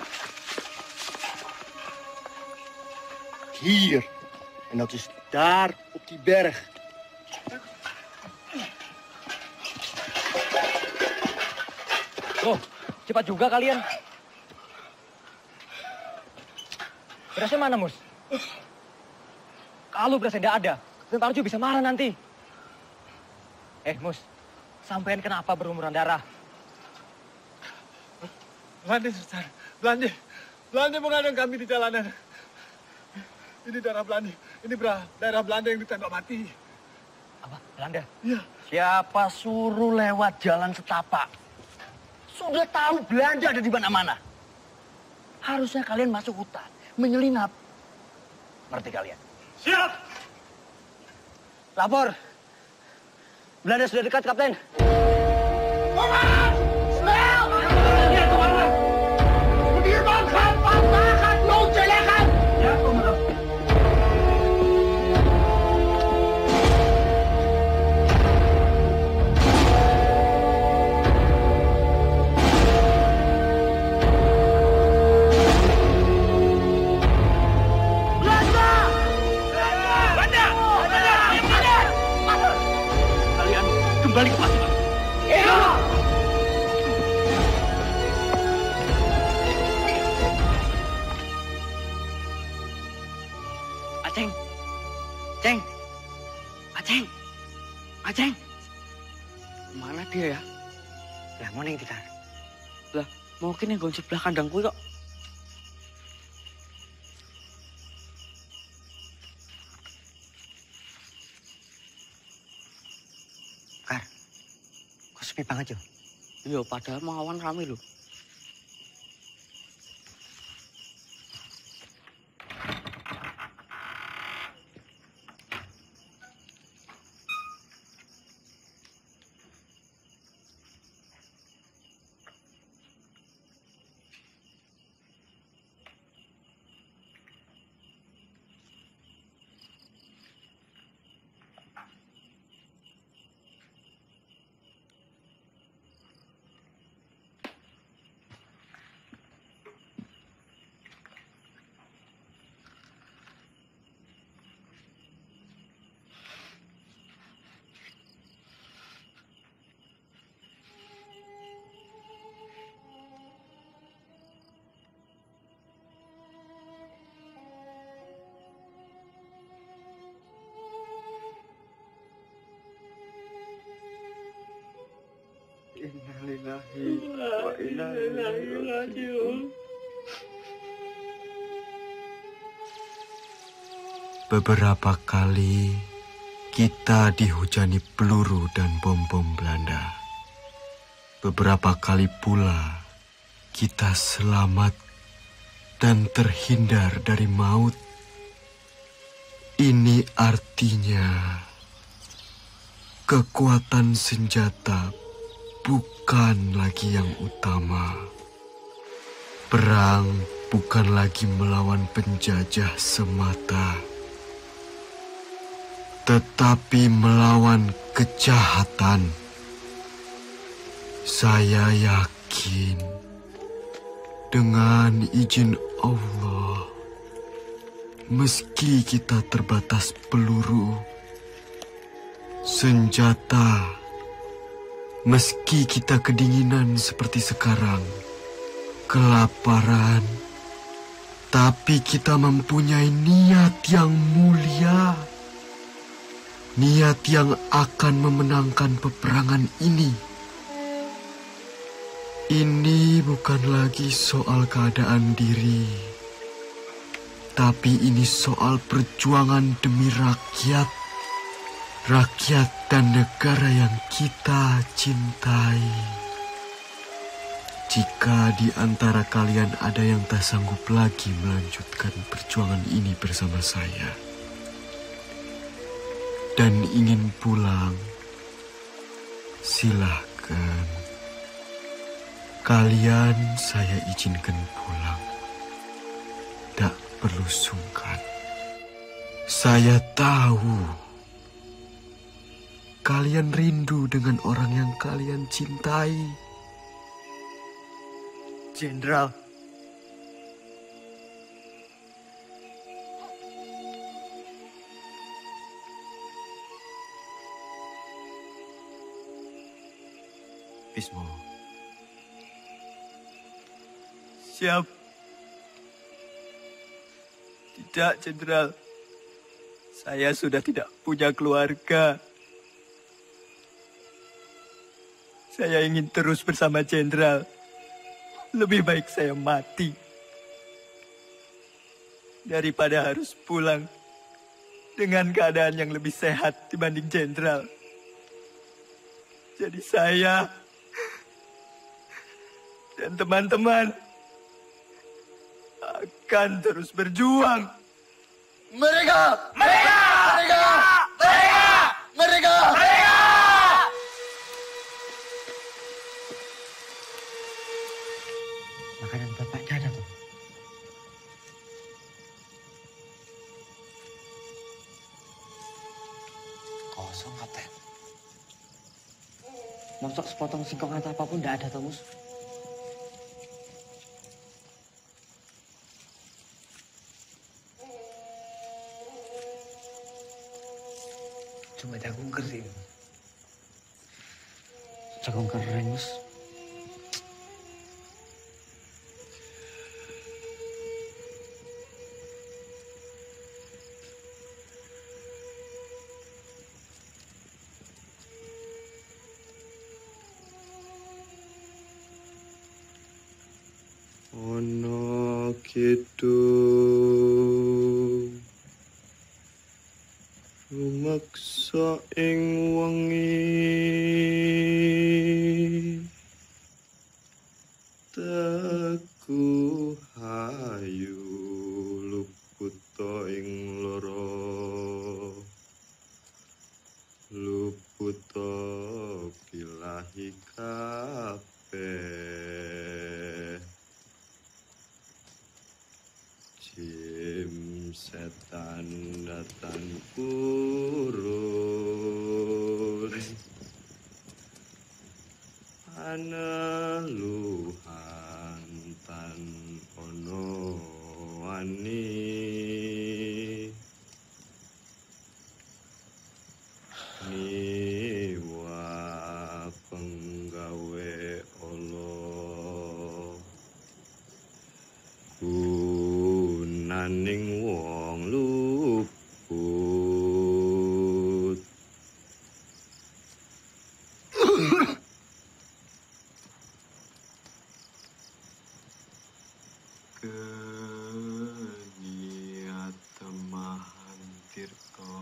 Hier. En dat is daar op die berg. Oh, cepat juga kalian. Berasnya mana, Mus? Kalau berasnya tidak ada, Tentara Ju bisa marah nanti. Eh, Mus, sampean kenapa berumuran darah? Belanda, Sultan. Belanda. Belanda mengadang kami di jalanan. Ini daerah Belanda. Ini daerah Belanda yang ditembak mati. Apa? Belanda? Iya. Siapa suruh lewat jalan setapak? Sudah tahu Belanda ada di mana-mana. Harusnya kalian masuk hutan, menyelinap. Ngerti kalian? Siap! Lapor. Belanda sudah dekat, Kapten. Komando! Snel! Ja, komando! Studeerman, gaat van wagen nood te leggen! Ja, komando. Kembali ke pasukan. Iya. Aceng, Ceng, Aceng, Aceng. Mana dia ya? Lah mana yang kita? Lah mungkin yang gue sebelah kandangku kok. Sepi banget, Jo. Iya, padahal mau awan rame loh. Innalillahi wa inna ilaihi raji'un. Beberapa kali kita dihujani peluru dan bom-bom Belanda. Beberapa kali pula kita selamat dan terhindar dari maut. Ini artinya kekuatan senjata bukan lagi yang utama. Perang bukan lagi melawan penjajah semata, tetapi melawan kejahatan. Saya yakin dengan izin Allah, meski kita terbatas peluru, senjata, meski kita kedinginan seperti sekarang, kelaparan, tapi kita mempunyai niat yang mulia. Niat yang akan memenangkan peperangan ini. Ini bukan lagi soal keadaan diri, tapi ini soal perjuangan demi rakyat. Rakyat dan negara yang kita cintai. Jika di antara kalian ada yang tak sanggup lagi melanjutkan perjuangan ini bersama saya dan ingin pulang, silahkan. Kalian saya izinkan pulang. Tak perlu sungkan. Saya tahu kalian rindu dengan orang yang kalian cintai. Jenderal. Bismo. Siap. Tidak, Jenderal. Saya sudah tidak punya keluarga. Saya ingin terus bersama Jenderal. Lebih baik saya mati daripada harus pulang dengan keadaan yang lebih sehat dibanding Jenderal. Jadi saya dan teman-teman akan terus berjuang. Mereka! Mereka! Mereka! Mereka! Mereka! Mereka! Makanan bapaknya ada tuh. Kosong, Kapten. Mosok sepotong singkong atau apapun tidak ada, Tomus. Cuma jagung kering. Jagung kering, Mus. Ono kitu rumaksa ing wengi teku hayu luputa ing loro luputa pilahi kabeh Jim setan datang kurun aneluhan tan ono wani niwa penggawe Allah gunaning wong luput keniat temahan tirta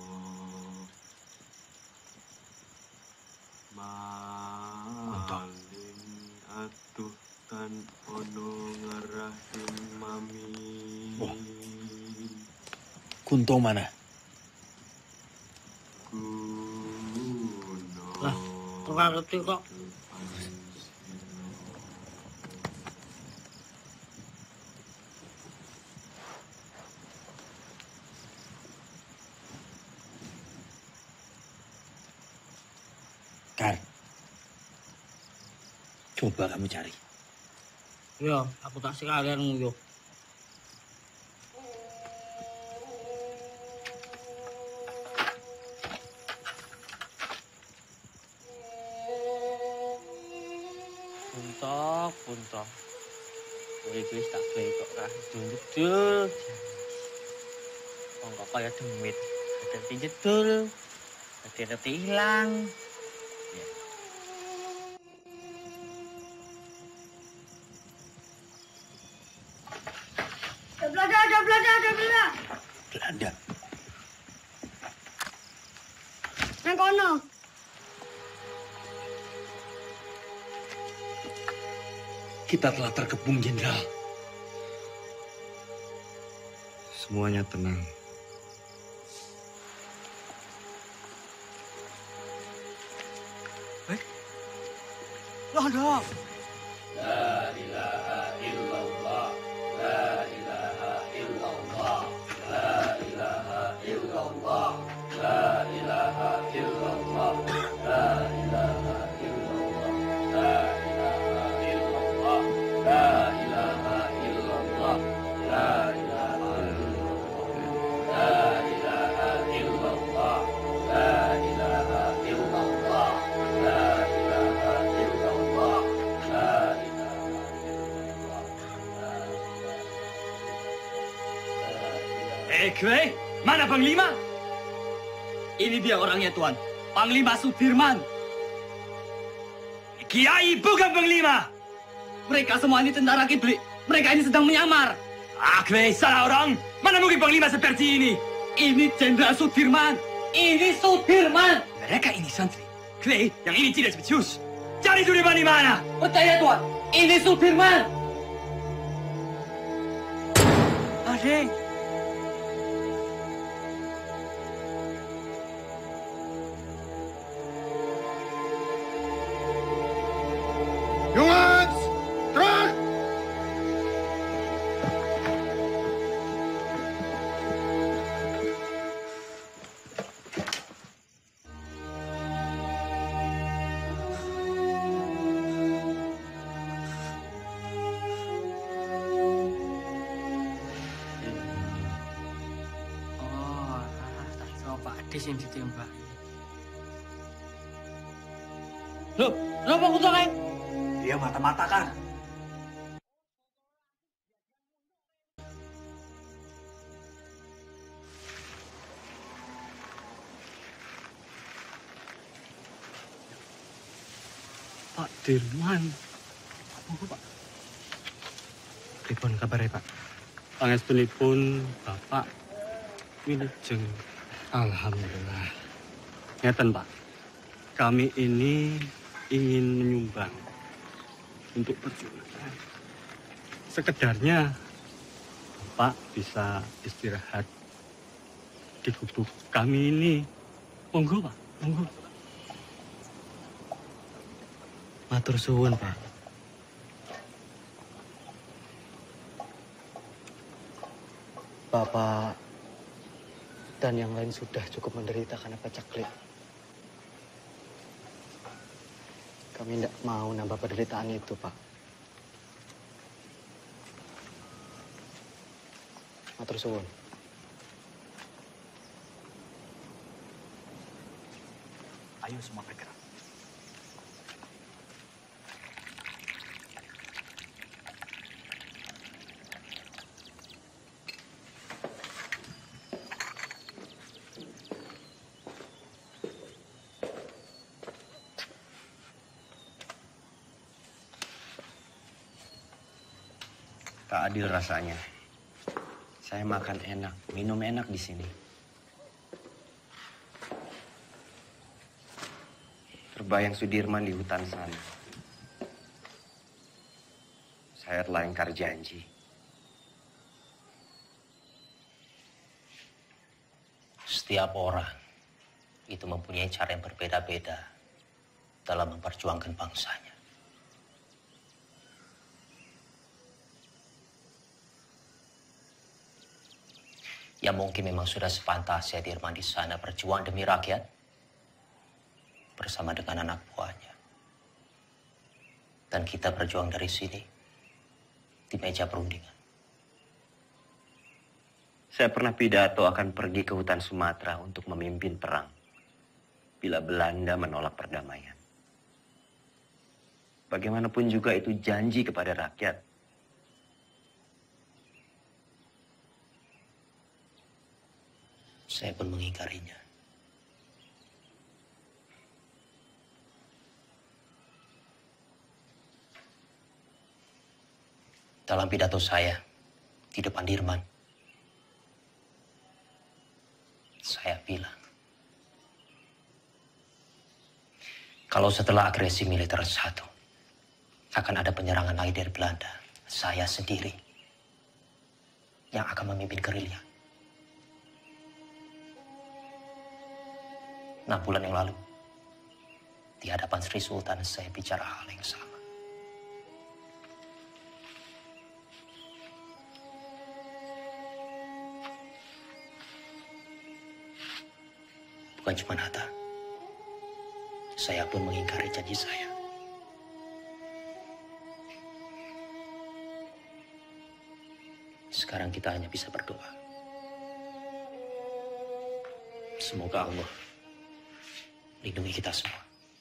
maling atuh tan ono ngarahim mami. Kunto mana? Lah, kok nggak ngerti kok. Kar, coba kamu cari. Iya, aku tak sekalian nguyuh. Puntok, puntok. Kowe iki wis tak gawe kok ra jedul. Wong kok kaya demit. Dadi jedul. Dadi hilang. Ada Belanda, ada Belanda, ada Belanda. Belanda. Nang kono. Kita telah terkepung, Jenderal. Semuanya tenang. Londo. La ilaha illallah. La ilaha illallah. La ilaha illallah. La ilaha illallah. La ilaha illallah. La ilaha illallah. La ilaha illallah. La ilaha illallah. La ilaha illallah. La ilaha illallah. La ilaha illallah. La Eh, Kwei, mana Panglima? Ini dia orangnya, Tuan. Panglima Sudirman. Kiai bukan Panglima. Mereka semua ini tentara kiblik. Mereka ini sedang menyamar. Ah, Kwei, salah orang. Mana mungkin Panglima seperti ini? Ini Jenderal Sudirman. Ini Sudirman. Mereka ini santri. Kwei, yang ini tidak spesius. Cari Sudirman di mana? Percaya, Tuan. Ini Sudirman. Adeng. Jongens, terug! Oh, tak tahu Pak Ades yang ditembak. Loh, kenapa aku tahu? Dia mata-matakan. Pak Dirman. Apa, Pak? Pripun kabarnya, Pak? Pangestunipun Bapak wilujeng. Alhamdulillah. Ngeten, Pak. Kami ini ingin menyumbang untuk perjuangan. Sekedarnya Bapak bisa istirahat di gubuk kami ini. Monggo, Pak. Monggo. Matur suwun, Pak. Bapak dan yang lain sudah cukup menderita karena pacaklik. Kami tidak mau nambah penderitaan itu, Pak. Matur suwun. Ayo semua bergerak. Tak adil rasanya. Saya makan enak, minum enak di sini. Terbayang Sudirman di hutan sana. Saya telah ingkar janji. Setiap orang itu mempunyai cara yang berbeda-beda dalam memperjuangkan bangsanya. Ya mungkin memang sudah sepantasnya Dirman di sana berjuang demi rakyat bersama dengan anak buahnya. Dan kita berjuang dari sini di meja perundingan. Saya pernah pidato akan pergi ke hutan Sumatera untuk memimpin perang bila Belanda menolak perdamaian. Bagaimanapun juga itu janji kepada rakyat. Saya pun mengingkarinya. Dalam pidato saya di depan Dirman, saya bilang, kalau setelah agresi militer satu, akan ada penyerangan lagi dari Belanda. Saya sendiri yang akan memimpin gerilya. Enam bulan yang lalu, di hadapan Sri Sultan saya bicara hal yang sama. Bukan cuma Hatta, saya pun mengingkari janji saya. Sekarang kita hanya bisa berdoa. Semoga Allah lindungi kita semua.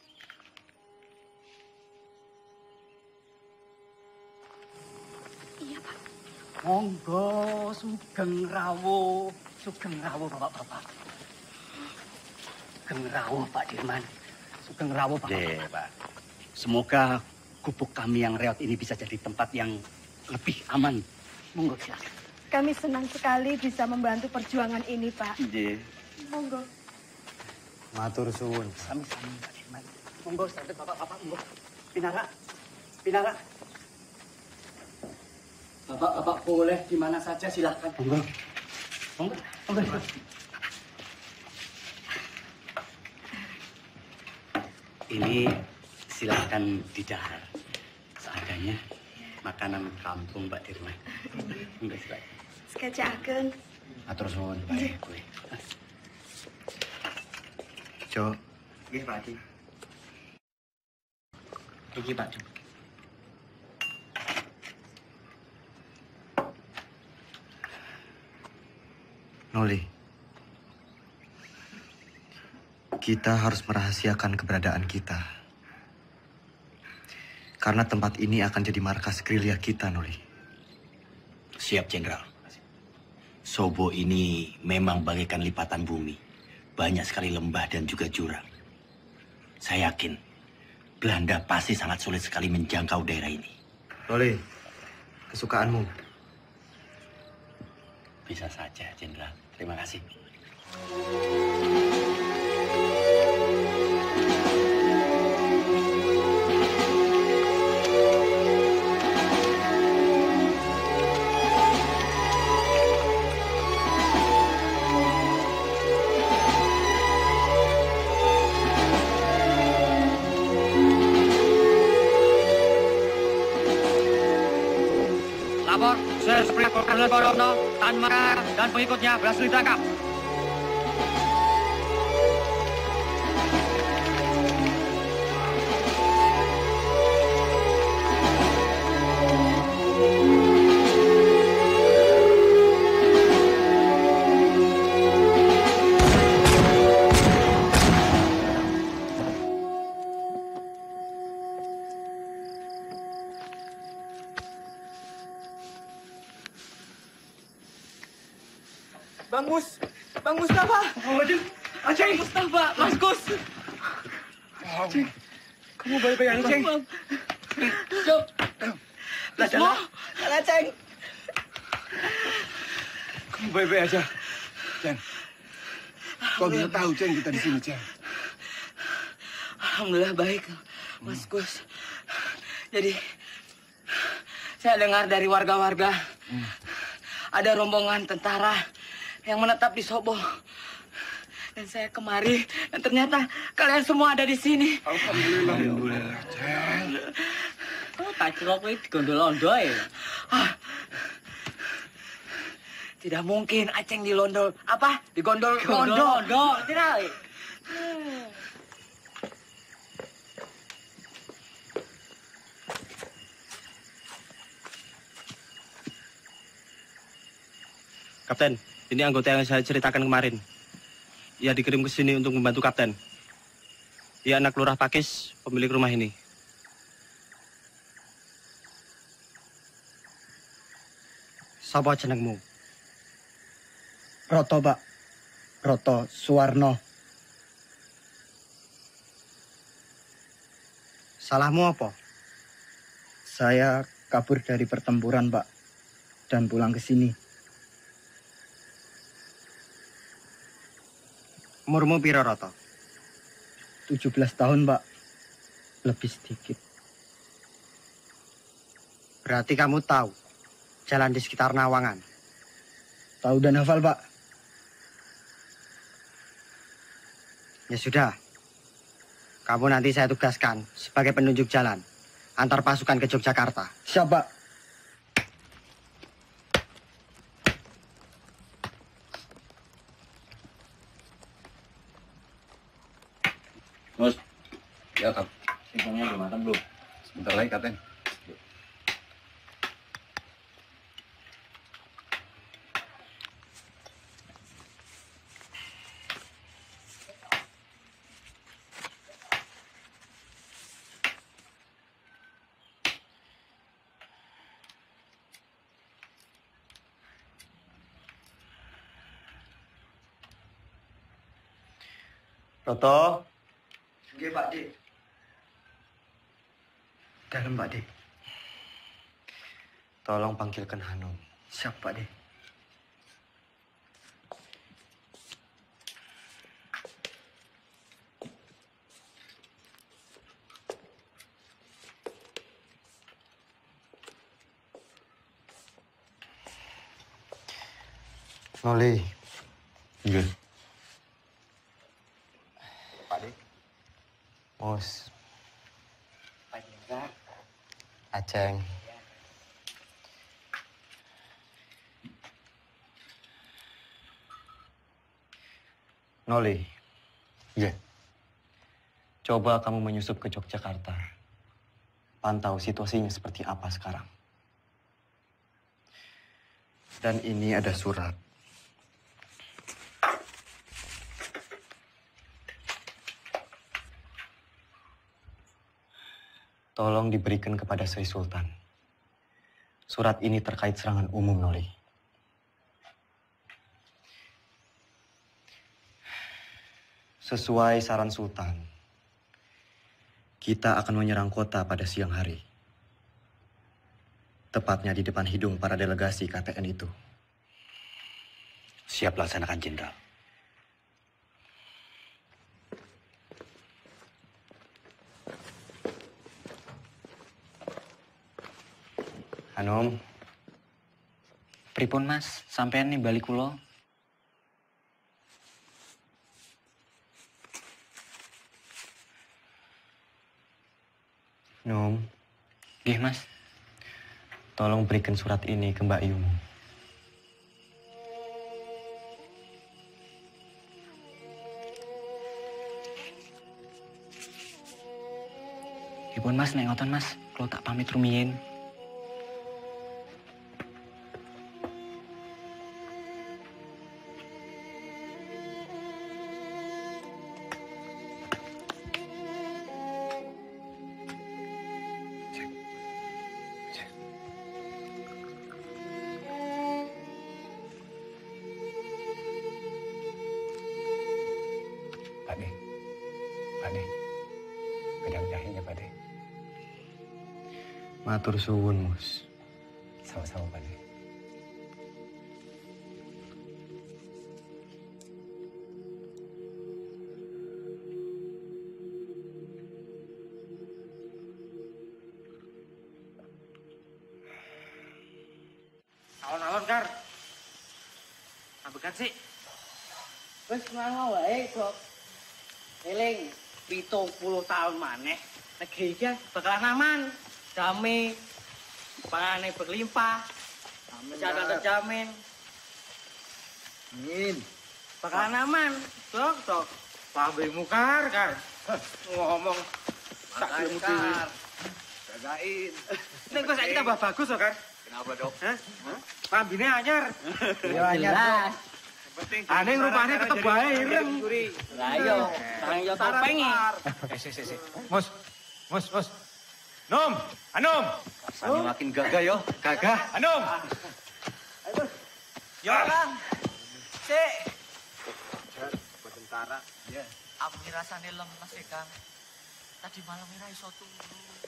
Iya, Pak. Monggo, sugeng rawuh. Sugeng rawuh, Bapak-bapak. Sugeng rawuh, Pak Dirman. Sugeng rawuh, Bapak-bapak. Pak. Semoga gubuk kami yang reot ini bisa jadi tempat yang lebih aman. Monggo, silakan. Kami senang sekali bisa membantu perjuangan ini, Pak. Iya. Monggo. Matur suwun. Sami-sami, Pak Dirman. Monggo, santai Bapak-bapak, monggo. Pinara, Pinara. Bapak-bapak boleh di mana saja, silakan. Monggo. Monggo, monggo. Ini silakan didahar. Seadanya makanan kampung, Pak Dirman. Monggo, silakan. Sekejapkan. Matur suwun, Pak. Kowe. Jo. Nggih, Pak Haji. Iki, Pak. Noli, kita harus merahasiakan keberadaan kita. Karena tempat ini akan jadi markas gerilya kita, Noli. Siap, Jenderal. Sobo ini memang bagaikan lipatan bumi. Banyak sekali lembah dan juga jurang. Saya yakin Belanda pasti sangat sulit sekali menjangkau daerah ini. Noli, kesukaanmu. Bisa saja, Jenderal. Terima kasih. Lapor, Sir Superior Kolonel Borono, Tan Maka, dan pengikutnya berhasil ditangkap. Bang Mus, Bang Mustafa. Aceh, Aceh, Mustafa, Mas Gus. Aceh, kamu baik-baik aja, Ceng? Jom. Lah, Semua. Lah, Ceng. Kamu baik-baik aja, Ceng. Kau bisa tahu, Ceng, kita di sini, Ceng. Alhamdulillah baik, Mas Gus. Jadi, saya dengar dari warga-warga, hmm. ada rombongan tentara yang menetap di Sobo. Dan saya kemari, dan ternyata kalian semua ada di sini. Alhamdulillah. Alhamdulillah, Ceng. Oh, tak kira kowe digondol-ondo ya. Ah. Tidak mungkin Aceng dilondol. Apa? Digondol ondo. Ondo, tidak. Hmm. Kapten, ini anggota yang saya ceritakan kemarin. Ia dikirim ke sini untuk membantu Kapten. Ia anak lurah Pakis, pemilik rumah ini. Sapa jenengmu? Roto, Pak. Roto Suwarno. Salahmu apa? Saya kabur dari pertempuran, Pak. Dan pulang ke sini. Umurmu piro, Roto? tujuh belas tahun, Pak. Lebih sedikit. Berarti kamu tahu jalan di sekitar Nawangan. Tahu dan hafal, Pak. Ya sudah. Kamu nanti saya tugaskan sebagai penunjuk jalan antar pasukan ke Yogyakarta. Siap, Pak. Mus, ya kap. Singkongnya udah matang belum? Sebentar lagi, Kapten. Roto. Oke, Pak D. Dalam, Pak D. Tolong panggilkan Hanum. Siap, Pak D. Noli. Iya. Pak D. Mus. Pak Jenderal. Aceng. Noli. Iya. Coba kamu menyusup ke Yogyakarta. Pantau situasinya seperti apa sekarang. Dan ini ada surat. Tolong diberikan kepada Sri Sultan. Surat ini terkait serangan umum, Noli. Sesuai saran Sultan, kita akan menyerang kota pada siang hari. Tepatnya di depan hidung para delegasi K T N itu. Siap laksanakan, Jenderal. Hanum. Pripun, Mas? Sampean nih balik kula. Num. Nggih, Mas. Tolong berikan surat ini ke Mbak Yumu. Pripun, Mas, nek ngoten, Mas. Kula tak pamit rumiyin. Pak De. Pak De. Pedang jahitnya, Pak De. Matur suwun, Mus. Sama-sama, Pak De. Alon-alon, Kar. Ambekan sih. Wes ngono wae, Bob. Eling pitung puluh tahun maneh negeri iki bakalan aman, damai, pangane berlimpah, kesehatan terjamin. Amin. Bakalan aman, Dok, Dok. Pambemu, Kar, Kar. Ngomong tak Makanya, ilmu Kar. dhewe. Jagain. Nek kok saiki tambah bagus kok, Kar. Kenapa, Dok? Hah? Pambine anyar. Iya, anyar, Dok. Aneh rupanya tetep bae ireng. Lah iya, sareng yo topengi. Eh, si, si, si. Mus, mus, mus. Nom, Anum. Rasanya makin gagah, yo. Gagah. Anum. Yo, Kang. Sik. Buat tentara. Iya. Aku ngrasane lemes ya, Kang. Tadi malam ora iso turu.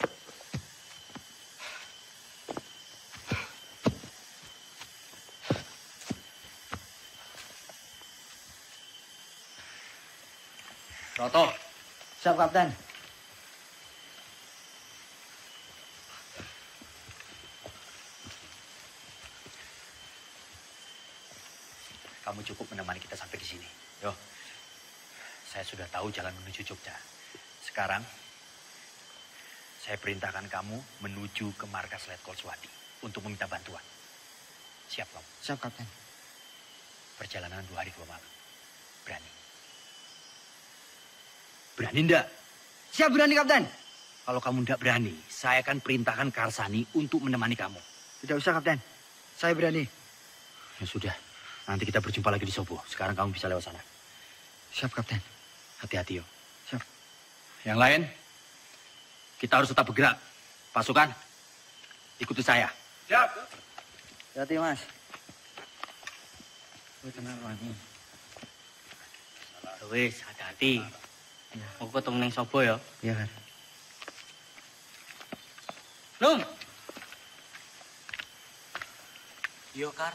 Roto. Siap, Kapten. kamu cukup menemani kita sampai di sini. Yo, saya sudah tahu jalan menuju Jogja. Sekarang, saya perintahkan kamu menuju ke markas Letkol Swati untuk meminta bantuan. Siap, kamu? Siap, Kapten. Perjalanan dua hari dua malam. Berani? Berani ndak? Siap, berani, Kapten. Kalau kamu ndak berani, saya akan perintahkan Karsani untuk menemani kamu. Tidak usah, Kapten. Saya berani. Ya sudah, nanti kita berjumpa lagi di Sobo. Sekarang kamu bisa lewat sana. Siap, Kapten. Hati-hati, yo. Siap. Yang lain, kita harus tetap bergerak. Pasukan, ikuti saya. Siap. Hati-hati, Mas. Tenang, Wani. Wis, hati-hati. Aku ketemu neng Sobo ya. Iya, Kar. Num. Yo, Kar.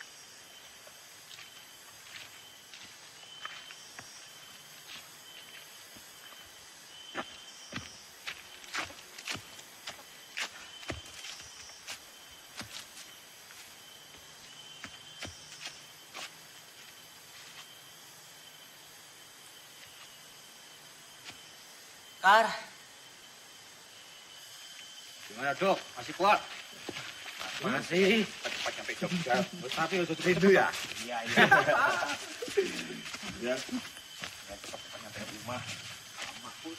Kar. Gimana, Dok? Masih kuat? Masih. Cepat sampai Jogja. Tapi udah rindu ya? Iya, iya. Ya. Cepat-cepat sampai rumah. Lama pun.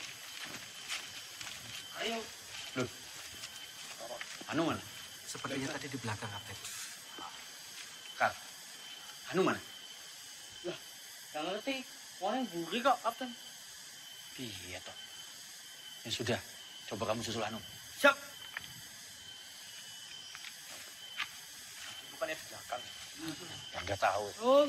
Ayo. Loh. Anu mana? Sepertinya tadi di belakang, Kapten. Kar. Anu mana? Lah, gak ngerti. Orang buri kok, Kapten. Iya, toh. Ya sudah, coba kamu susul Anu. Siap. Bukannya di belakang. Ya nggak tahu. Om.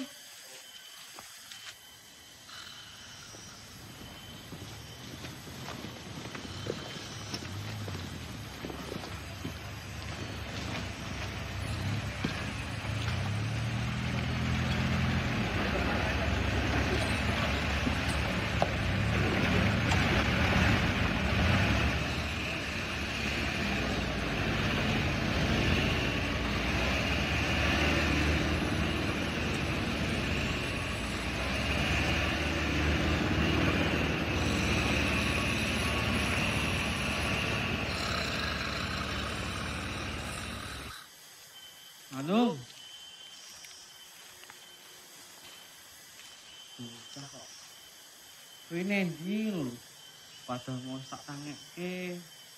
Anu. Bocah kok. Kuwi nendi lho. Padahal mau sak tangekke.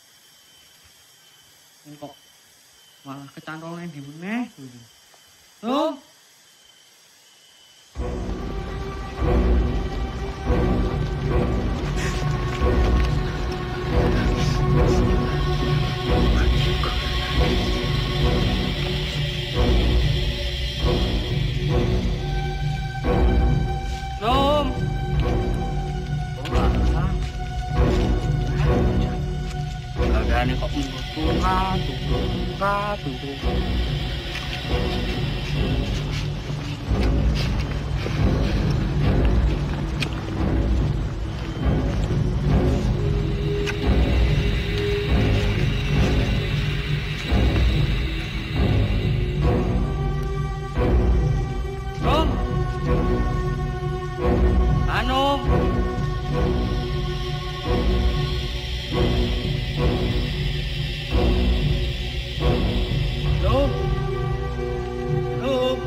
Kok malah kecantol nendi meneh. Tuh. Om. Kagak nih kok tunggal, tunggal, tunggal. Om. Anu. Loh. Loh.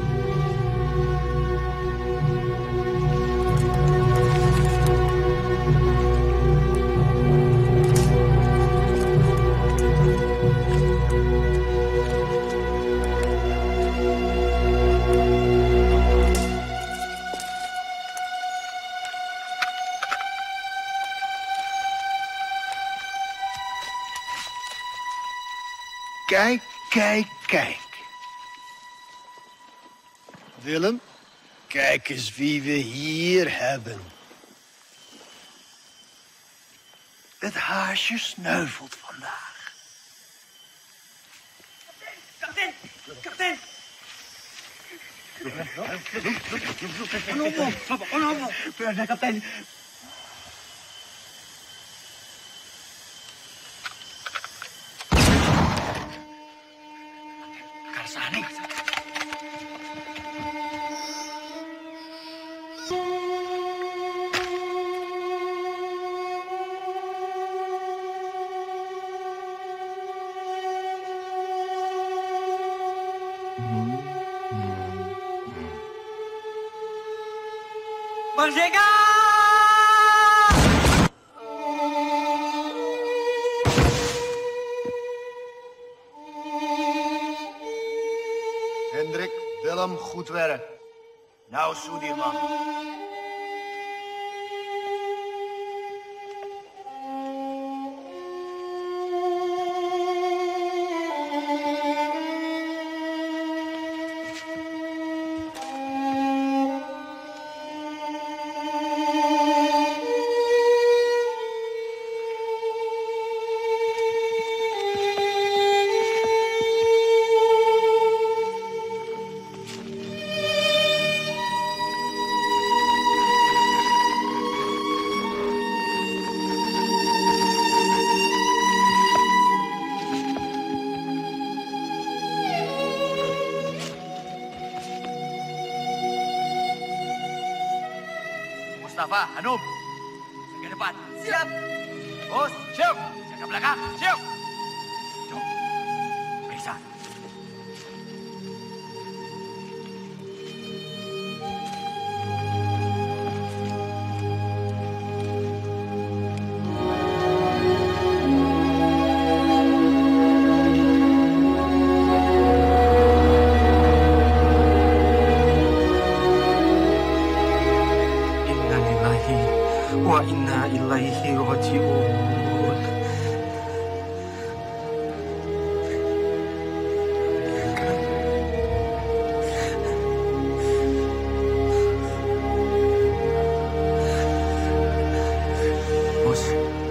Kijk, kijk, kijk. Willem, kijk eens wie we hier hebben. Het haasje sneuvelt vandaag. Kapten! Kapten! Ano mo? Ano mo? Berada, Kapten. Karsani. Merdeka! Hendrik, Willem, goed werk. Nou, Sudirman. Mustafa, Hanum, jaga depan. Siap. Bos, siap. Jaga belakang. Siap. Yuk, periksa. Wa inna ilaihi raji'un. Bos.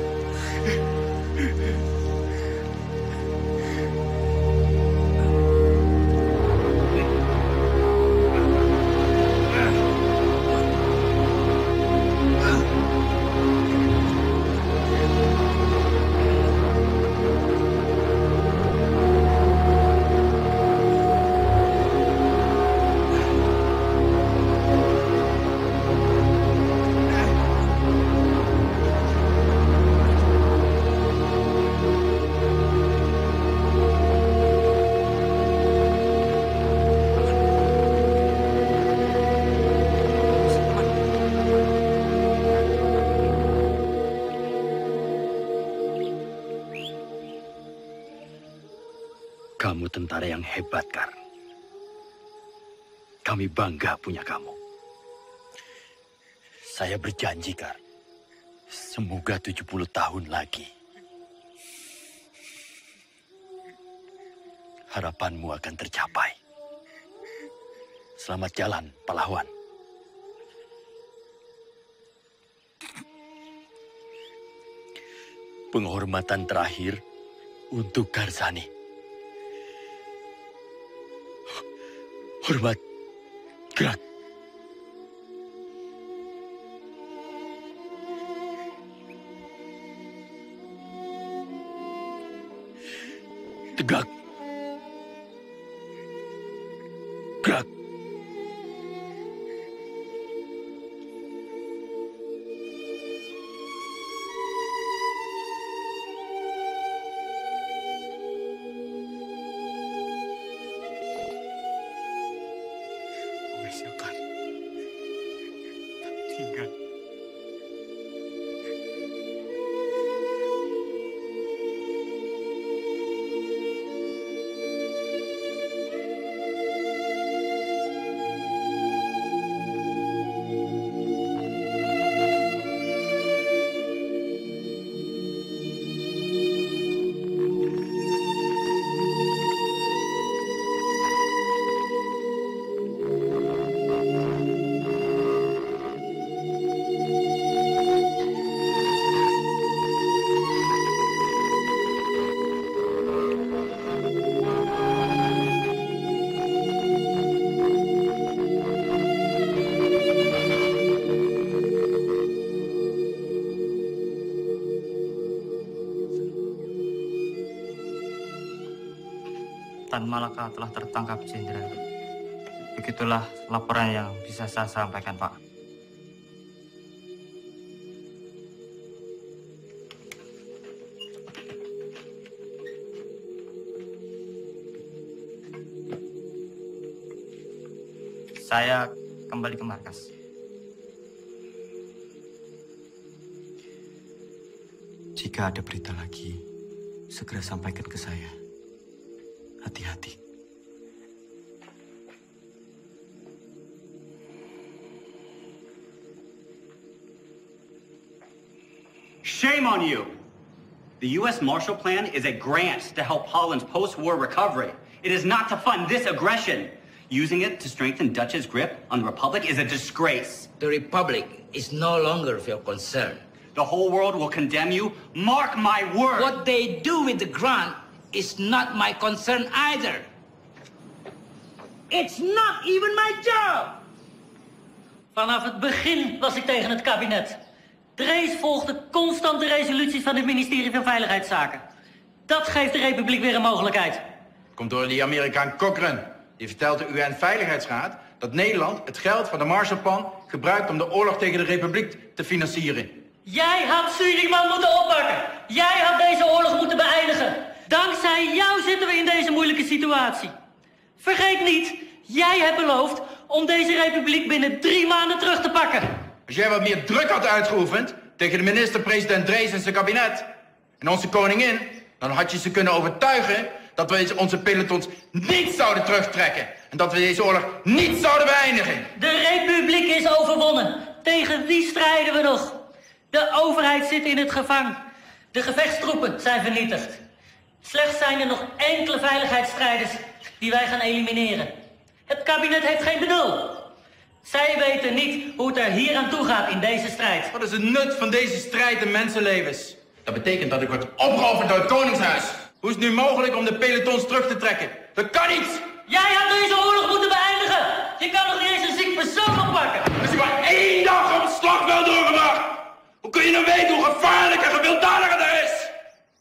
Kamu tentara yang hebat, Kar. Kami bangga punya kamu. Saya berjanji, Kar. Semoga tujuh puluh tahun lagi. Harapanmu akan tercapai. Selamat jalan, pahlawan. Penghormatan terakhir untuk Garzani. Hormat, gerak. Tegak. Gerak. Silakan. Tinggal. Tan Malaka telah tertangkap, Jenderal. Begitulah laporan yang bisa saya sampaikan, Pak. Saya kembali ke markas. Jika ada berita lagi, segera sampaikan ke saya. Hati-hati. Shame on you! The U S Marshall Plan is a grant to help Holland's post-war recovery. It is not to fund this aggression. Using it to strengthen Dutch's grip on the Republic is a disgrace. The Republic is no longer of your concern. The whole world will condemn you. Mark my word. What they do with the grant is not my concern either. It's not even my job. Vanaf het begin was ik tegen het kabinet. Drees volgde constant de resoluties van het ministerie van Veiligheidszaken. Dat geeft de Republiek weer een mogelijkheid. Komt door die Amerikaan Cochrane. Die vertelt de U N-veiligheidsraad dat Nederland het geld van de Marshallplan gebruikt om de oorlog tegen de Republiek te financieren. Jij had Suriname moeten oppakken. Jij had deze oorlog moeten beëindigen. Dankzij jou zitten we in deze moeilijke situatie. Vergeet niet, jij hebt beloofd om deze republiek binnen drie maanden terug te pakken. Als jij wat meer druk had uitgeoefend tegen de minister-president Drees en zijn kabinet en onze koningin, dan had je ze kunnen overtuigen dat we onze pelotons niet zouden terugtrekken en dat we deze oorlog niet zouden beëindigen. De republiek is overwonnen. Tegen wie strijden we nog? De overheid zit in het gevang. De gevechtstroepen zijn vernietigd. Slechts zijn er nog enkele veiligheidsstrijders die wij gaan elimineren. Het kabinet heeft geen benul. Zij weten niet hoe het er hier aan toe gaat in deze strijd. Wat is het nut van deze strijd in mensenlevens? Dat betekent dat ik word opgeofferd door het Koningshuis. Hoe is het nu mogelijk om de pelotons terug te trekken? Dat kan niet! Jij had deze oorlog moeten beëindigen! Je kan nog niet eens een ziek persoon oppakken! Als je maar één dag op het slagveld doorgebracht! Hoe kun je nou weten hoe gevaarlijk en gewelddadig het er is?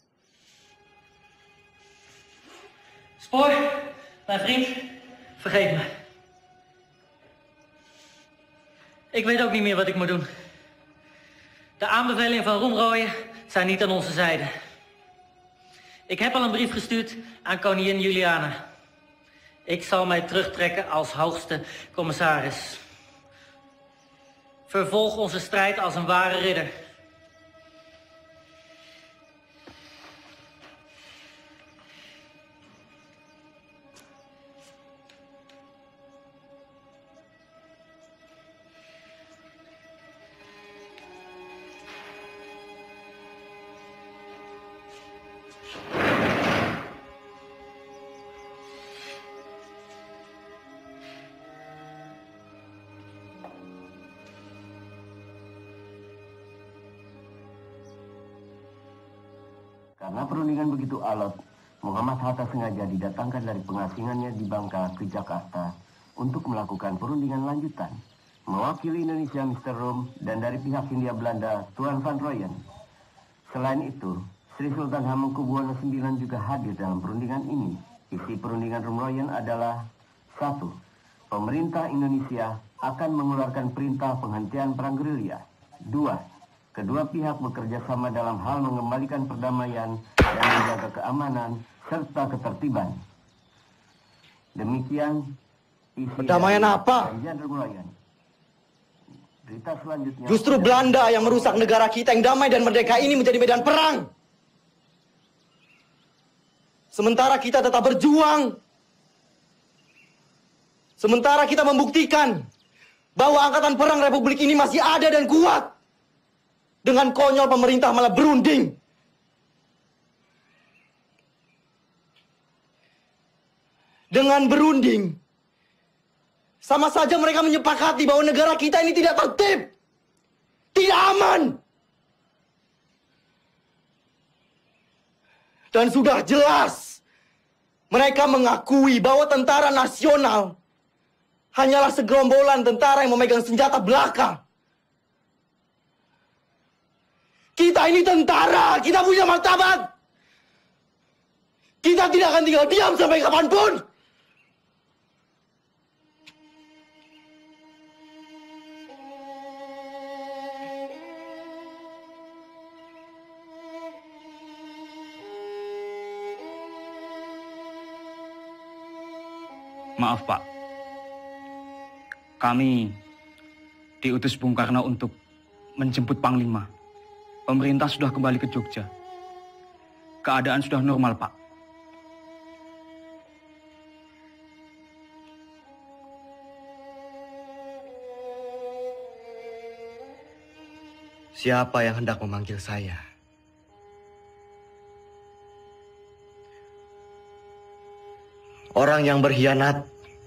Spoor, mijn vriend, vergeet me. Ik weet ook niet meer wat ik moet doen. De aanbevelingen van Roemrooyen zijn niet aan onze zijde. Ik heb al een brief gestuurd aan koningin Juliana. Ik zal mij terugtrekken als hoogste commissaris. Vervolg onze strijd als een ware ridder. Karena perundingan begitu alot, Muhammad Hatta sengaja didatangkan dari pengasingannya di Bangka ke Jakarta untuk melakukan perundingan lanjutan. Mewakili Indonesia mister Rom dan dari pihak Hindia Belanda Tuan Van Rooyen. Selain itu, Sri Sultan Hamengkubuwono sembilan juga hadir dalam perundingan ini. Isi perundingan Roem-Rooyen adalah satu. Pemerintah Indonesia akan mengeluarkan perintah penghentian perang gerilya. Dua. Kedua pihak bekerja sama dalam hal mengembalikan perdamaian dan menjaga keamanan serta ketertiban. Demikian isi Perdamaian apa? perjanjian Roem-Rooyen. Berita selanjutnya. Justru Belanda yang merusak negara kita yang damai dan merdeka ini menjadi medan perang. Sementara kita tetap berjuang. Sementara kita membuktikan bahwa angkatan perang Republik ini masih ada dan kuat. Dengan konyol pemerintah malah berunding. Dengan berunding, sama saja mereka menyepakati bahwa negara kita ini tidak tertib, tidak aman. Dan sudah jelas, mereka mengakui bahwa tentara nasional hanyalah segerombolan tentara yang memegang senjata belaka. Kita ini tentara, kita punya martabat. Kita tidak akan tinggal diam sampai kapanpun. Maaf, Pak. Kami diutus Bung Karno untuk menjemput Panglima. Pemerintah sudah kembali ke Jogja. Keadaan sudah normal, Pak. Siapa yang hendak memanggil saya? Orang yang berkhianat,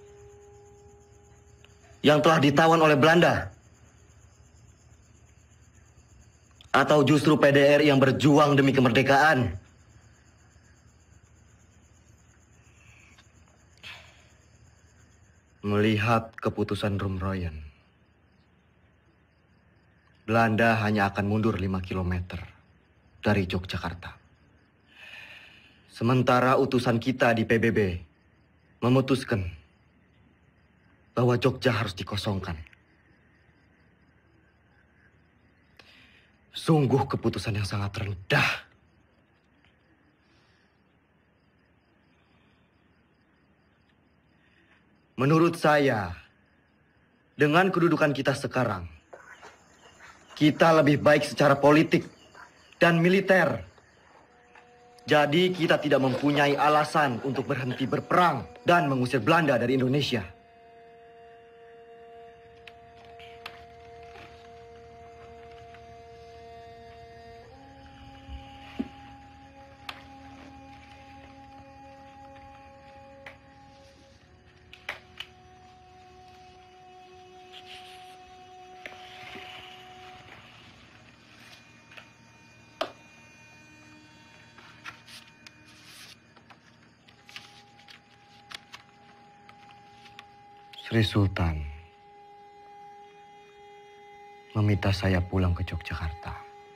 yang telah ditawan oleh Belanda, atau justru P D R I yang berjuang demi kemerdekaan? Melihat keputusan Rumroyen, Belanda hanya akan mundur lima kilometer dari Yogyakarta. Sementara utusan kita di P B B memutuskan bahwa Jogja harus dikosongkan. Sungguh keputusan yang sangat rendah. Menurut saya, dengan kedudukan kita sekarang, kita lebih baik secara politik dan militer. Jadi kita tidak mempunyai alasan untuk berhenti berperang dan mengusir Belanda dari Indonesia. Sri Sultan meminta saya pulang ke Yogyakarta.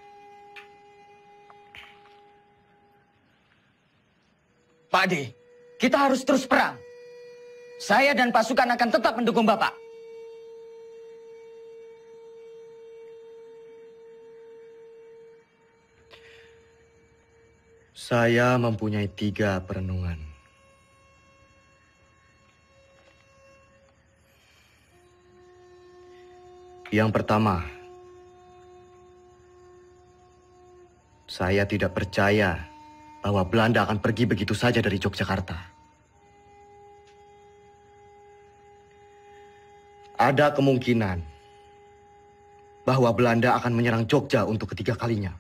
Pak De, kita harus terus perang. Saya dan pasukan akan tetap mendukung Bapak. Saya mempunyai tiga perenungan. Yang pertama, saya tidak percaya bahwa Belanda akan pergi begitu saja dari Yogyakarta. Ada kemungkinan bahwa Belanda akan menyerang Jogja untuk ketiga kalinya.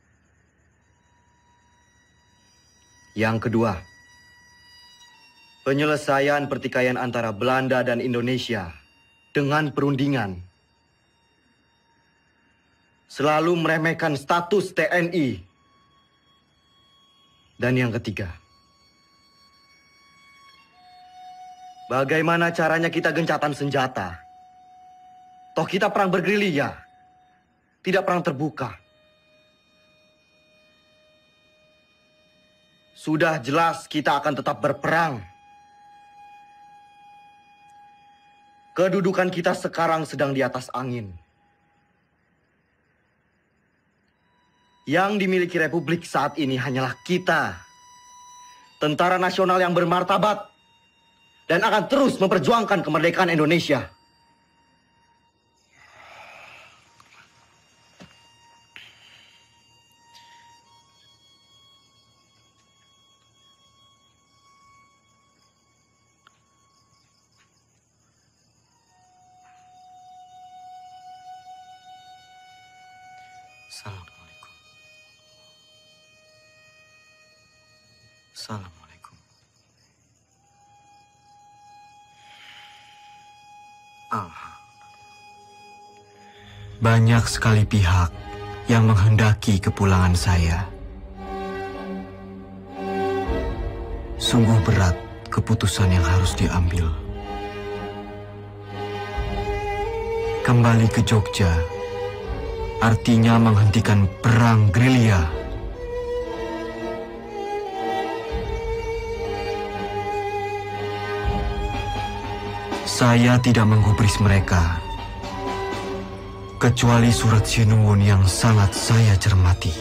Yang kedua, penyelesaian pertikaian antara Belanda dan Indonesia dengan perundingan selalu meremehkan status T N I. Dan yang ketiga, bagaimana caranya kita gencatan senjata? Toh kita perang bergerilya, tidak perang terbuka. Sudah jelas kita akan tetap berperang. Kedudukan kita sekarang sedang di atas angin. Yang dimiliki Republik saat ini hanyalah kita, tentara nasional yang bermartabat dan akan terus memperjuangkan kemerdekaan Indonesia. Assalamualaikum. Assalamualaikum. Allah. Banyak sekali pihak yang menghendaki kepulangan saya. Sungguh berat keputusan yang harus diambil. Kembali ke Jogja artinya menghentikan perang gerilya. Saya tidak menggubris mereka, kecuali surat Sinuwun yang sangat saya cermati.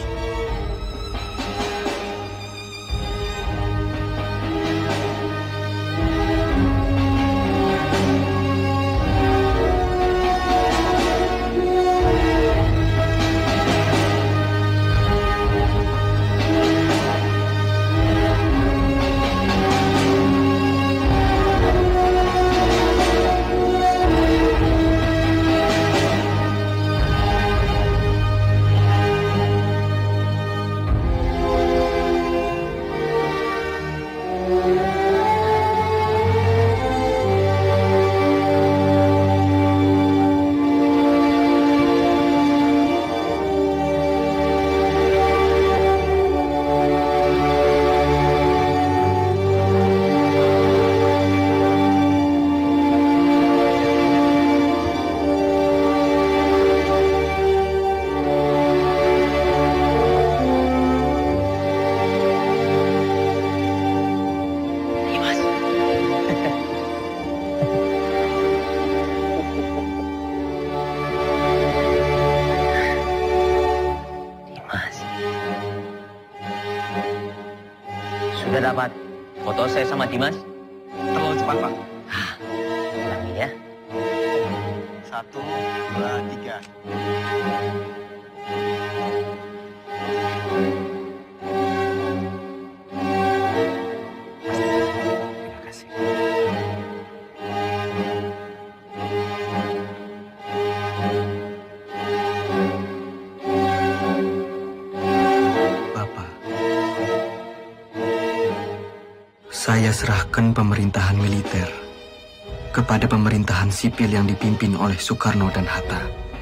Sudah dapat foto saya sama Dimas? Terlalu cepat, Pak. Ulangi ya. Satu, dua, tiga. Terima kasih. Bapak, saya serahkan pemerintahan militer kepada pemerintahan sipil yang dipimpin oleh Soekarno dan Hatta.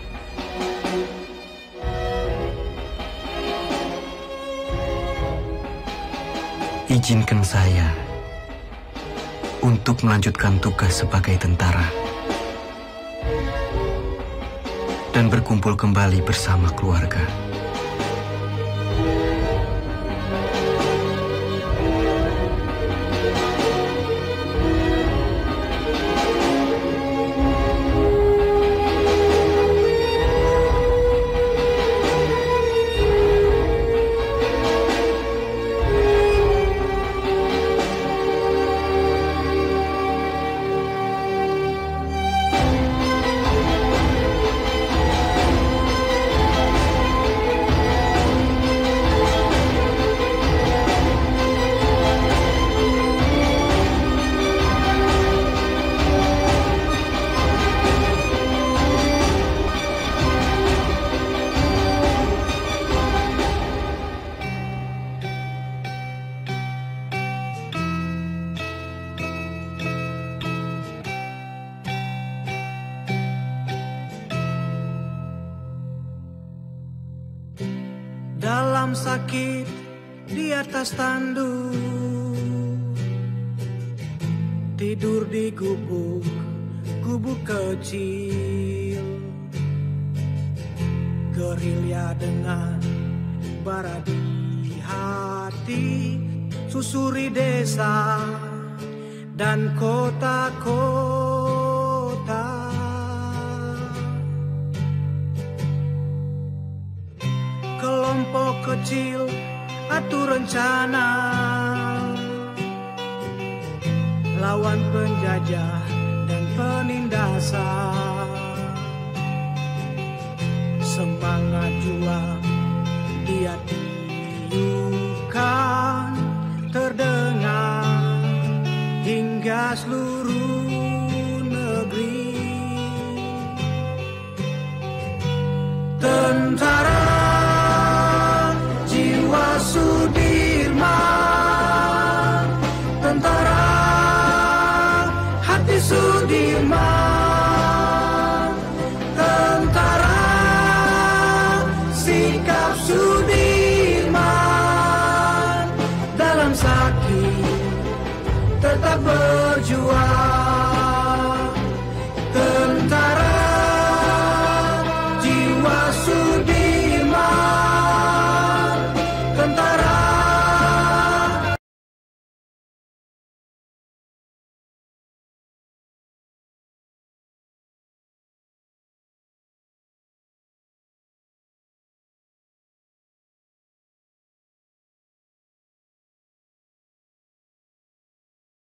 Izinkan saya untuk melanjutkan tugas sebagai tentara dan berkumpul kembali bersama keluarga. Dalam sakit di atas tanduk, tidur di gubuk, gubuk kecil, gerilya dengan bara di hati, susuri desa dan kota-kota. Kelompok kecil atur rencana lawan penjajah dan penindasan. Semangat juang dia tiupkan terdengar hingga seluruh negeri. Tentara jiwa Sudirman, tentara hati Sudirman, tentara sikap Sudirman, dalam sakit tetap berjuang.